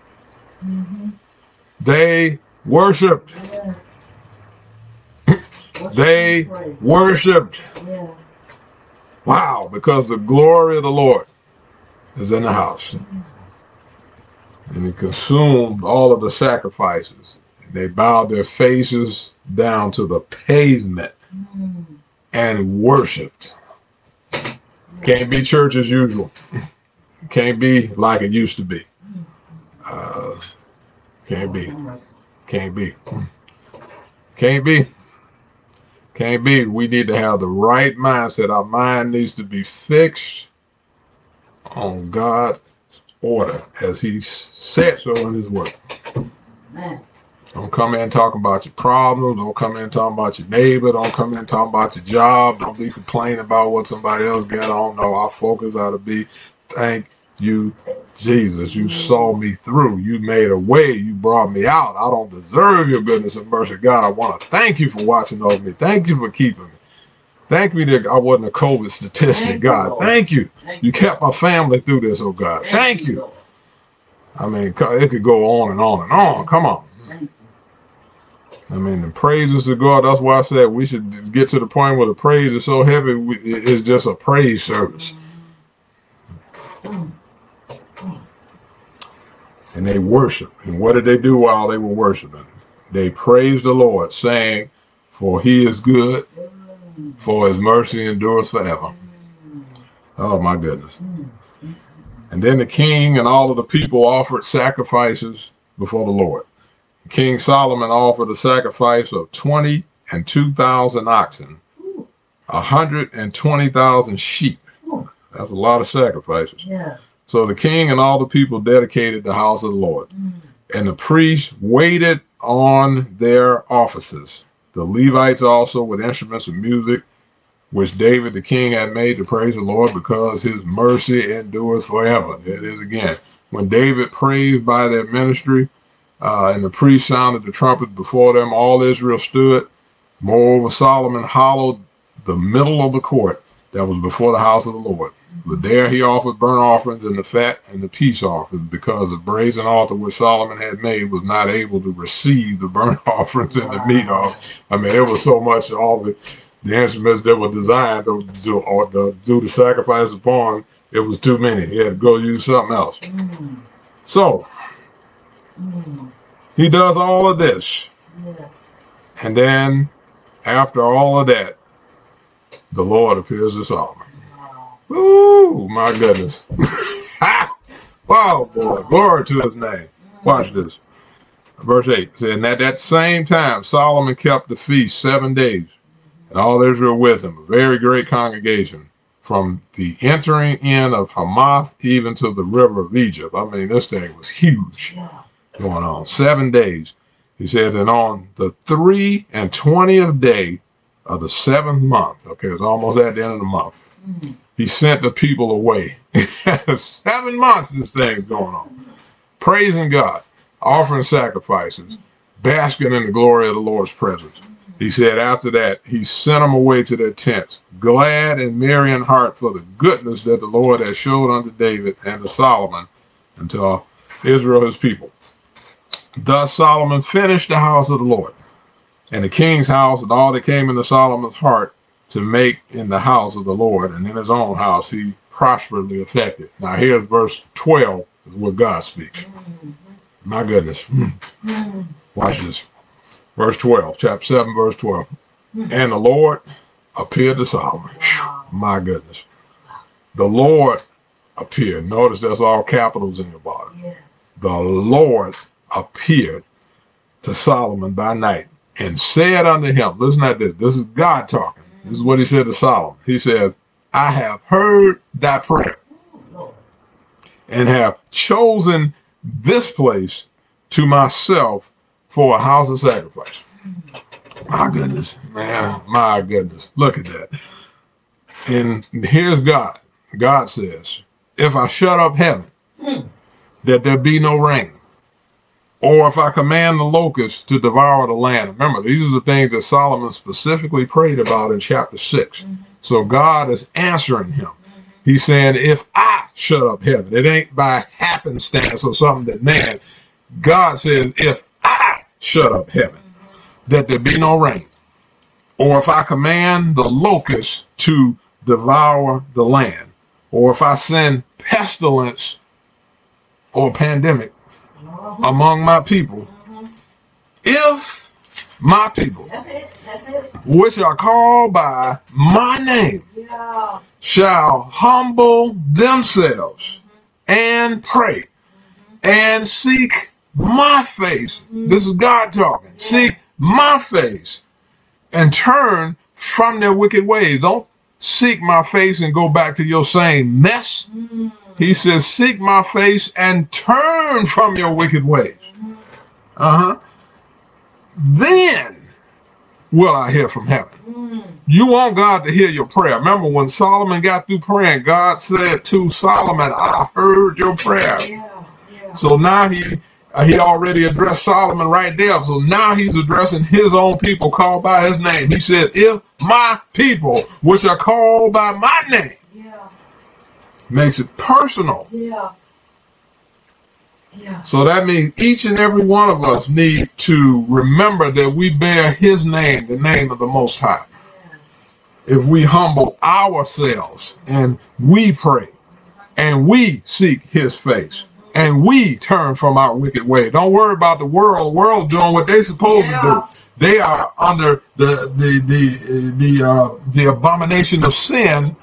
They worshiped. They worshiped. Wow, because the glory of the Lord is in the house. And he consumed all of the sacrifices. And they bowed their faces down to the pavement and worshiped. Can't be church as usual. Can't be like it used to be. Can't be. Can't be. Can't be. Can't be. We need to have the right mindset. Our mind needs to be fixed on God's order as he said so in his word. Don't come in talking about your problems. Don't come in talking about your neighbor. Don't come in talking about your job. Don't be complaining about what somebody else got on. No, our focus ought to be, thank you, Jesus. You saw me through. You made a way. You brought me out. I don't deserve your goodness and mercy. God, I want to thank you for watching over me. Thank you for keeping me. Thank me that I wasn't a COVID statistic, God. Thank you. You kept my family through this, oh God. Thank you. I mean, it could go on and on and on. Come on. I mean, the praises of God, that's why I said we should get to the point where the praise is so heavy, it's just a praise service. And they worship. And what did they do while they were worshiping? They praised the Lord, saying, for he is good, for his mercy endures forever. Oh, my goodness. And then the king and all of the people offered sacrifices before the Lord. King Solomon offered a sacrifice of 22,000 oxen, 120,000 sheep. That's a lot of sacrifices. Yeah. So the king and all the people dedicated the house of the Lord. And the priests waited on their offices. The Levites also with instruments of music, which David the king had made to praise the Lord because his mercy endures forever. There it is again. When David praised by their ministry, and the priests sounded the trumpet before them, all Israel stood. Moreover, Solomon hollowed the middle of the court that was before the house of the Lord. But there he offered burnt offerings and the fat and the peace offerings, because the brazen altar which Solomon had made was not able to receive the burnt offerings and the meat offerings. I mean, it was so much, all the instruments that were designed to do the sacrifice upon It was too many. He had to go use something else. So he does all of this. And then after all of that, the Lord appears to Solomon. Ooh, my goodness. Wow, boy. Glory to his name. Watch this. Verse 8 says, and at that same time, Solomon kept the feast 7 days, and all Israel with him, a very great congregation, from the entering in of Hamath even to the river of Egypt. I mean, this thing was huge going on. 7 days. He says, and on the 23rd day of the 7th month, okay, it's almost at the end of the month, he sent the people away. 7 months this thing's going on. Praising God, offering sacrifices, basking in the glory of the Lord's presence. He said after that, he sent them away to their tents, glad and merry in heart for the goodness that the Lord had showed unto David and to Solomon and to Israel his people. Thus Solomon finished the house of the Lord, and the king's house, and all that came into Solomon's heart to make in the house of the Lord, and in his own house he prosperously effected. Now here's verse 12, is where God speaks. My goodness. Watch this. Verse 12, chapter 7, verse 12. And the Lord appeared to Solomon. My goodness. The Lord appeared. Notice that's all capitals in your body. The Lord appeared to Solomon by night and said unto him, listen at this. This is God talking. This is what he said to Solomon. He says, I have heard thy prayer and have chosen this place to myself for a house of sacrifice. My goodness, man, my goodness. Look at that. And here's God. God says, if I shut up heaven, that there be no rain, or if I command the locusts to devour the land. Remember, these are the things that Solomon specifically prayed about in chapter 6. So God is answering him. He's saying, if I shut up heaven, it ain't by happenstance or something that man. God says, if I shut up heaven, that there be no rain, or if I command the locusts to devour the land, or if I send pestilence or pandemic among my people, if my people, which are called by my name, shall humble themselves and pray and seek my face. This is God talking. Seek my face and turn from their wicked ways. Don't seek my face and go back to your same mess. He says, seek my face and turn from your wicked ways. Then will I hear from heaven. You want God to hear your prayer. Remember when Solomon got through praying, God said to Solomon, I heard your prayer. So now he already addressed Solomon right there. So now he's addressing his own people called by his name. He said, if my people, which are called by my name, makes it personal. So that means each and every one of us need to remember that we bear his name, the name of the Most High. If we humble ourselves and we pray and we seek his face and we turn from our wicked way. Don't worry about the world. The world doing what they're supposed to do. They are under the abomination of sin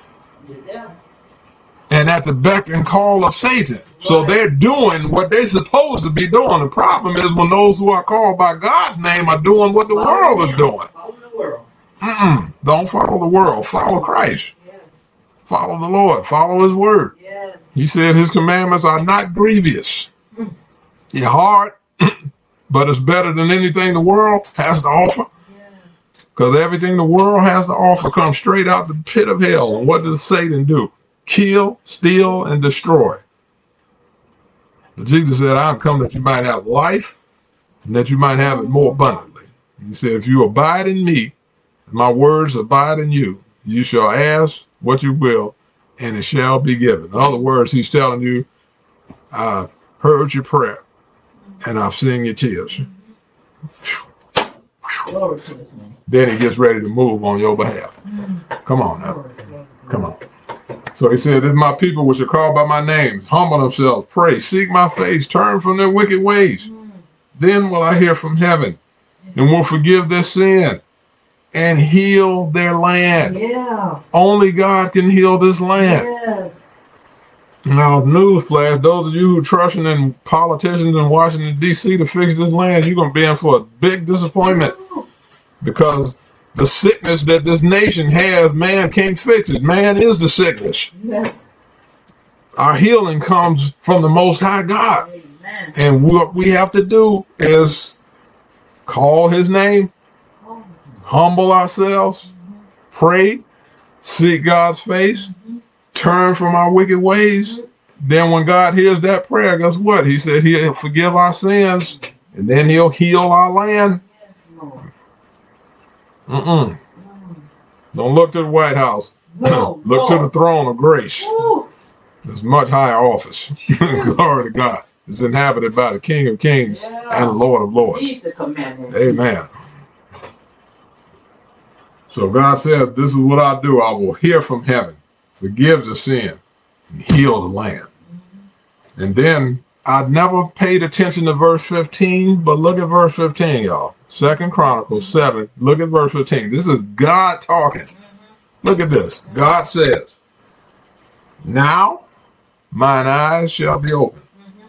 and at the beck and call of Satan. So they're doing what they're supposed to be doing. The problem is when those who are called by God's name are doing what the world is doing. Don't follow the world. Follow Christ. Follow the Lord. Follow his word. He said his commandments are not grievous. They're hard, but it's better than anything the world has to offer. Because everything the world has to offer comes straight out the pit of hell. And what does Satan do? Kill, steal, and destroy. But Jesus said, I've come that you might have life and that you might have it more abundantly. He said, if you abide in me, and my words abide in you, you shall ask what you will, and it shall be given. In other words, he's telling you, I've heard your prayer, and I've seen your tears. Then he gets ready to move on your behalf. Come on now. Come on. So he said, if my people which are called by my name humble themselves, pray, seek my face, turn from their wicked ways, then will I hear from heaven and will forgive their sin and heal their land. Yeah. Only God can heal this land. Yes. Now, newsflash, those of you who are trusting in politicians in Washington, D.C. to fix this land, you're going to be in for a big disappointment, because the sickness that this nation has, man can't fix it. Man is the sickness. Yes. Our healing comes from the Most High God. Amen. And what we have to do is call his name, humble ourselves, pray, seek God's face, turn from our wicked ways. Then when God hears that prayer, guess what? He said he'll forgive our sins, and then he'll heal our land. Yes, Lord. Don't look to the White House. No, Look to the throne of grace. Ooh. It's much higher office. Glory to God. It's inhabited by the King of Kings and Lord of Lords. He's the commander. Amen. So God said, this is what I do. I will hear from heaven, forgive the sin, and heal the land. And then I never paid attention to verse 15, but look at verse 15, y'all. 2 Chronicles 7, look at verse 15. This is God talking. Look at this. God says, now mine eyes shall be open,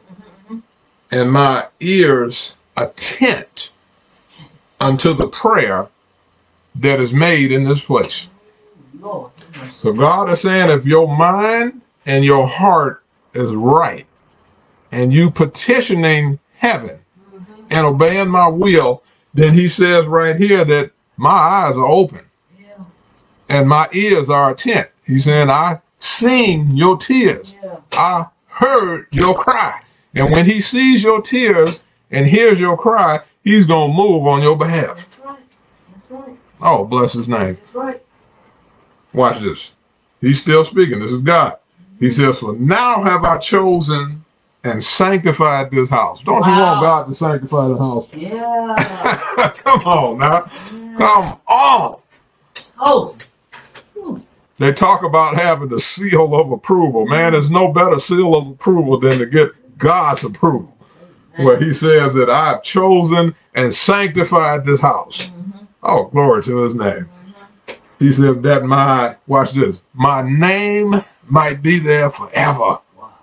and my ears attent unto the prayer that is made in this place. Lord. So God is saying, if your mind and your heart is right, and you petitioning heaven and obeying my will, then he says right here that my eyes are open and my ears are attent. He's saying, I seen your tears. I heard your cry. And when he sees your tears and hears your cry, he's going to move on your behalf. That's right. That's right. Oh, bless his name. That's right. Watch this. He's still speaking. This is God. He says, for now have I chosen and sanctified this house. Don't you want God to sanctify the house? Yeah. Come on now. Yeah. Come on. Oh. They talk about having the seal of approval. Man, there's no better seal of approval than to get God's approval, where he says that I've chosen and sanctified this house. Oh, glory to his name. He says that my, watch this, my name might be there forever.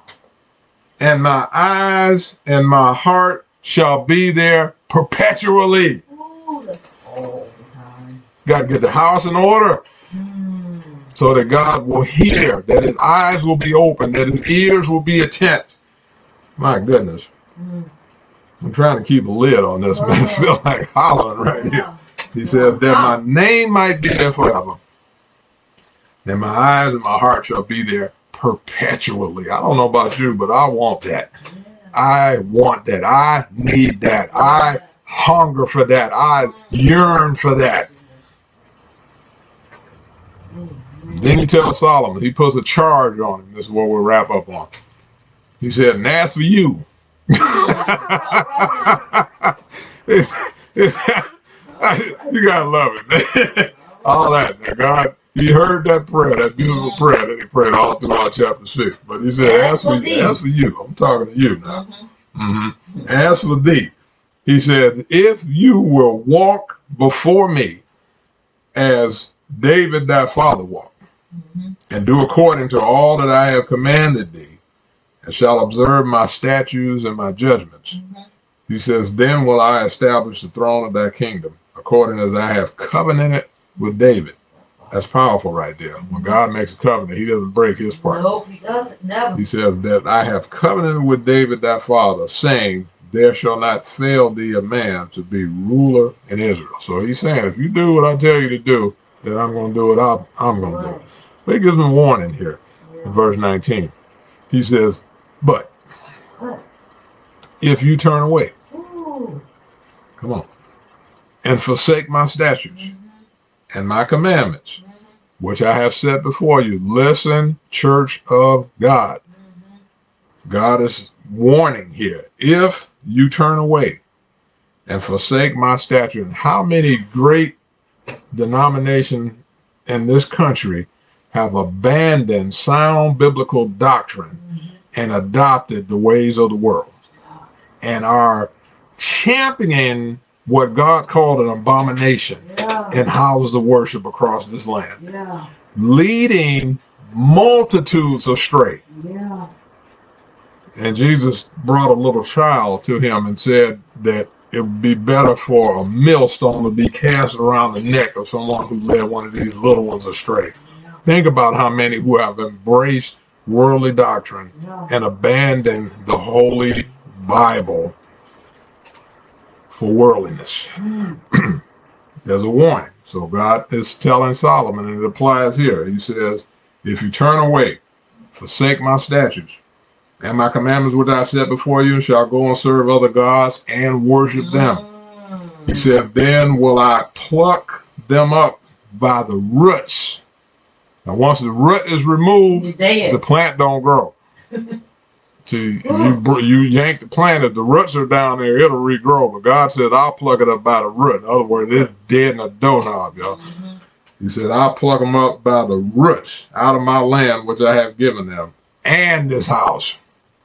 And my eyes and my heart shall be there perpetually. Ooh, that's all the time. Got to get the house in order so that God will hear, that his eyes will be open, that his ears will be attent. My goodness. I'm trying to keep a lid on this, man. I feel like hollering right here. He says that my name might be there forever. That my eyes and my heart shall be there perpetually. I don't know about you, but I want that. I want that. I need that. I hunger for that. I yearn for that. Then he tells Solomon, he puts a charge on him. This is what we'll wrap up on. He said, and as for you, you gotta love it. All that, man. God, he heard that prayer, that beautiful prayer that he prayed all throughout chapter 6. But he said, as for you, I'm talking to you now. As for thee, he said, if you will walk before me as David thy father walked, and do according to all that I have commanded thee, and shall observe my statutes and my judgments. He says, then will I establish the throne of thy kingdom, according as I have covenanted with David. That's powerful right there. When God makes a covenant, he doesn't break his part. No, he doesn't. Never. He says that I have covenanted with David thy father, saying, there shall not fail thee a man to be ruler in Israel. So he's saying, if you do what I tell you to do, then I'm going to do what I'm going to do. But he gives me a warning here in verse 19. He says, but if you turn away, come on, and forsake my statutes and my commandments, which I have set before you. Listen, church of God. God is warning here. If you turn away and forsake my statute, how many great denominations in this country have abandoned sound biblical doctrine and adopted the ways of the world and are championing what God called an abomination in houses of worship across this land, leading multitudes astray. And Jesus brought a little child to him and said that it would be better for a millstone to be cast around the neck of someone who led one of these little ones astray. Think about how many who have embraced worldly doctrine and abandoned the Holy Bible for worldliness. There's a warning. So God is telling Solomon, and it applies here. He says, if you turn away, forsake my statutes, and my commandments which I set before you, shall go and serve other gods and worship them. He said, then will I pluck them up by the roots. Now, once the root is removed, the plant don't grow. See, if you yank the plant, if the roots are down there, it'll regrow. But God said, I'll pluck it up by the root. In other words, it's dead in a doorknob, y'all. He said, I'll pluck them up by the roots out of my land, which I have given them, and this house,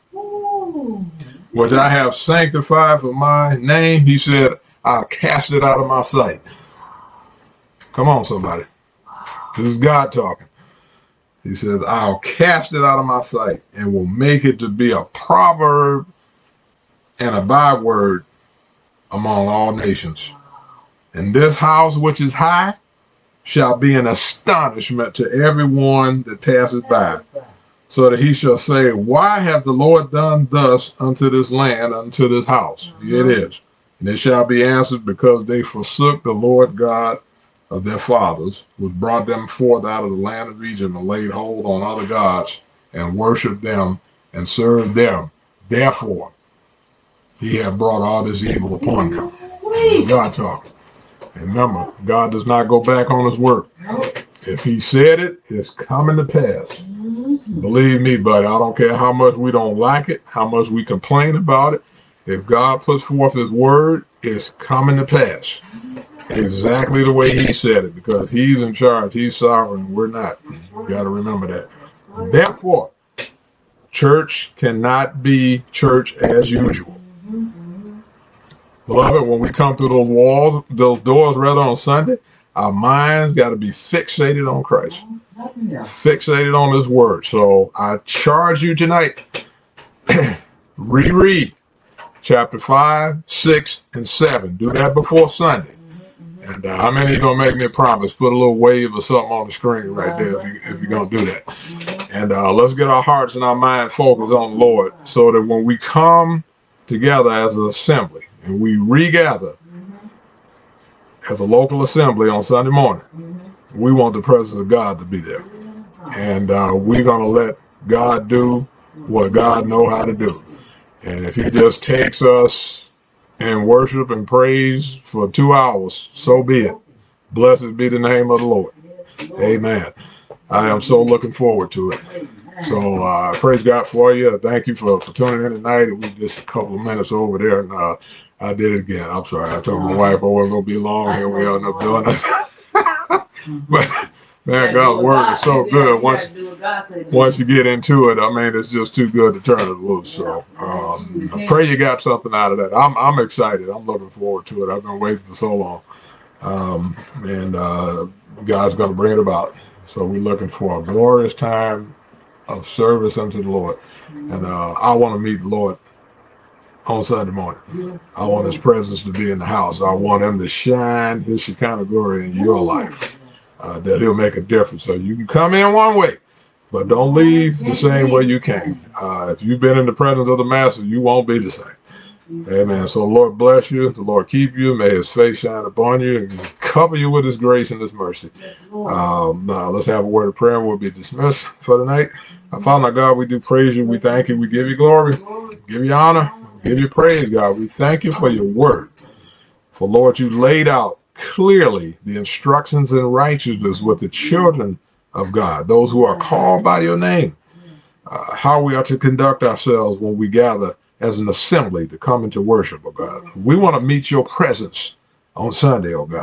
which I have sanctified for my name. He said, I'll cast it out of my sight. Come on, somebody. This is God talking. He says, I'll cast it out of my sight and will make it to be a proverb and a byword among all nations. And this house which is high shall be an astonishment to everyone that passes by, so that he shall say, why hath the Lord done thus unto this land, unto this house? Here it is. And it shall be answered, because they forsook the Lord God of their fathers, which brought them forth out of the land of Egypt, and laid hold on other gods, and worshipped them, and served them. Therefore, he hath brought all this evil upon them. God talking. And remember, God does not go back on his word. If he said it, it's coming to pass. Believe me, buddy, I don't care how much we don't like it, how much we complain about it. If God puts forth his word, it's coming to pass. Exactly the way he said it, because he's in charge, he's sovereign, we're not. You got to remember that. Therefore, church cannot be church as usual. Beloved, when we come through those doors on Sunday, our minds got to be fixated on Christ, fixated on his word. So I charge you tonight, reread chapter 5, 6, and 7. Do that before Sunday. And how many of you going to make me a promise? Put a little wave or something on the screen right there if you're going to do that. And let's get our hearts and our mind focused on the Lord, so that when we come together as an assembly and we regather as a local assembly on Sunday morning, we want the presence of God to be there. And we're going to let God do what God know how to do. And if he just takes us in worship and praise for 2 hours, so be it. Blessed be the name of the Lord. Amen. I am so looking forward to it. So praise God for you. Thank you for tuning in tonight. It was just a couple of minutes over there, and I did it again. I'm sorry. I told my wife I wasn't going to be long. Here we end up doing this. But man, God's word is so good. Once you get into it, I mean, it's just too good to turn it loose. So I pray you got something out of that. I'm excited. I'm looking forward to it. I've been waiting for so long. And God's going to bring it about. So we're looking for a glorious time of service unto the Lord. And I want to meet the Lord on Sunday morning. I want his presence to be in the house. I want him to shine his Shekinah glory in your life. That he'll make a difference. So you can come in one way, but don't leave the same way you came. If you've been in the presence of the Master, you won't be the same. Amen. So the Lord bless you. The Lord keep you. May his face shine upon you and cover you with his grace and his mercy. Let's have a word of prayer. We'll be dismissed for the night. Father, my God, we do praise you. We thank you. We give you glory. Give you honor. Give you praise, God. We thank you for your word. For, Lord, you laid out clearly the instructions in righteousness with the children of God, those who are called by your name, how we are to conduct ourselves when we gather as an assembly to come into worship, oh God. We want to meet your presence on Sunday, oh God.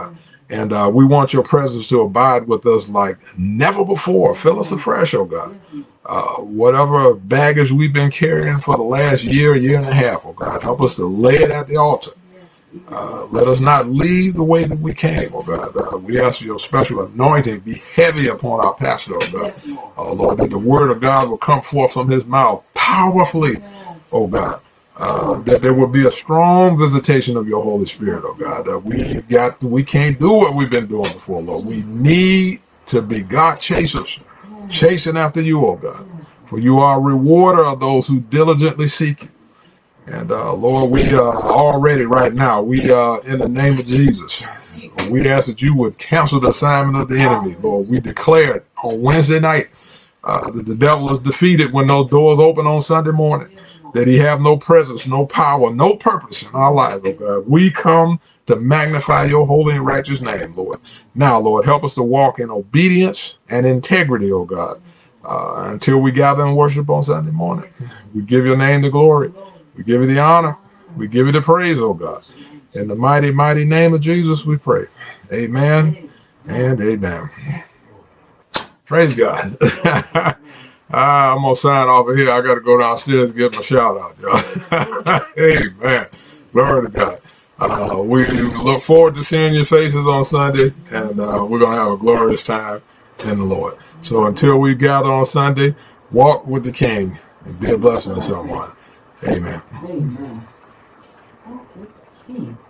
And we want your presence to abide with us like never before. Fill us afresh, oh God. Whatever baggage we've been carrying for the last year and a half, oh God, help us to lay it at the altar. Let us not leave the way that we came, oh God. We ask for your special anointing be heavy upon our pastor, oh God. Oh Lord, that the word of God will come forth from his mouth powerfully, oh God. That there will be a strong visitation of your Holy Spirit, oh God. That we can't do what we've been doing before, Lord. We need to be God chasers, chasing after you, oh God. For you are a rewarder of those who diligently seek you. And Lord, we already right now, we in the name of Jesus, we ask that you would cancel the assignment of the enemy, Lord. We declared on Wednesday night that the devil is defeated when those doors open on Sunday morning, that he have no presence, no power, no purpose in our lives, oh God. We come to magnify your holy and righteous name, Lord. Now, Lord, help us to walk in obedience and integrity, oh God, until we gather and worship on Sunday morning. We give your name the glory. We give you the honor. We give you the praise, oh God. In the mighty, mighty name of Jesus, we pray. Amen and amen. Praise God. I'm going to sign off of here. I got to go downstairs and give him a shout out, y'all. Amen. Glory to God. We look forward to seeing your faces on Sunday, and we're going to have a glorious time in the Lord. So until we gather on Sunday, walk with the King and be a blessing to someone. Amen. Amen. Walk with the King.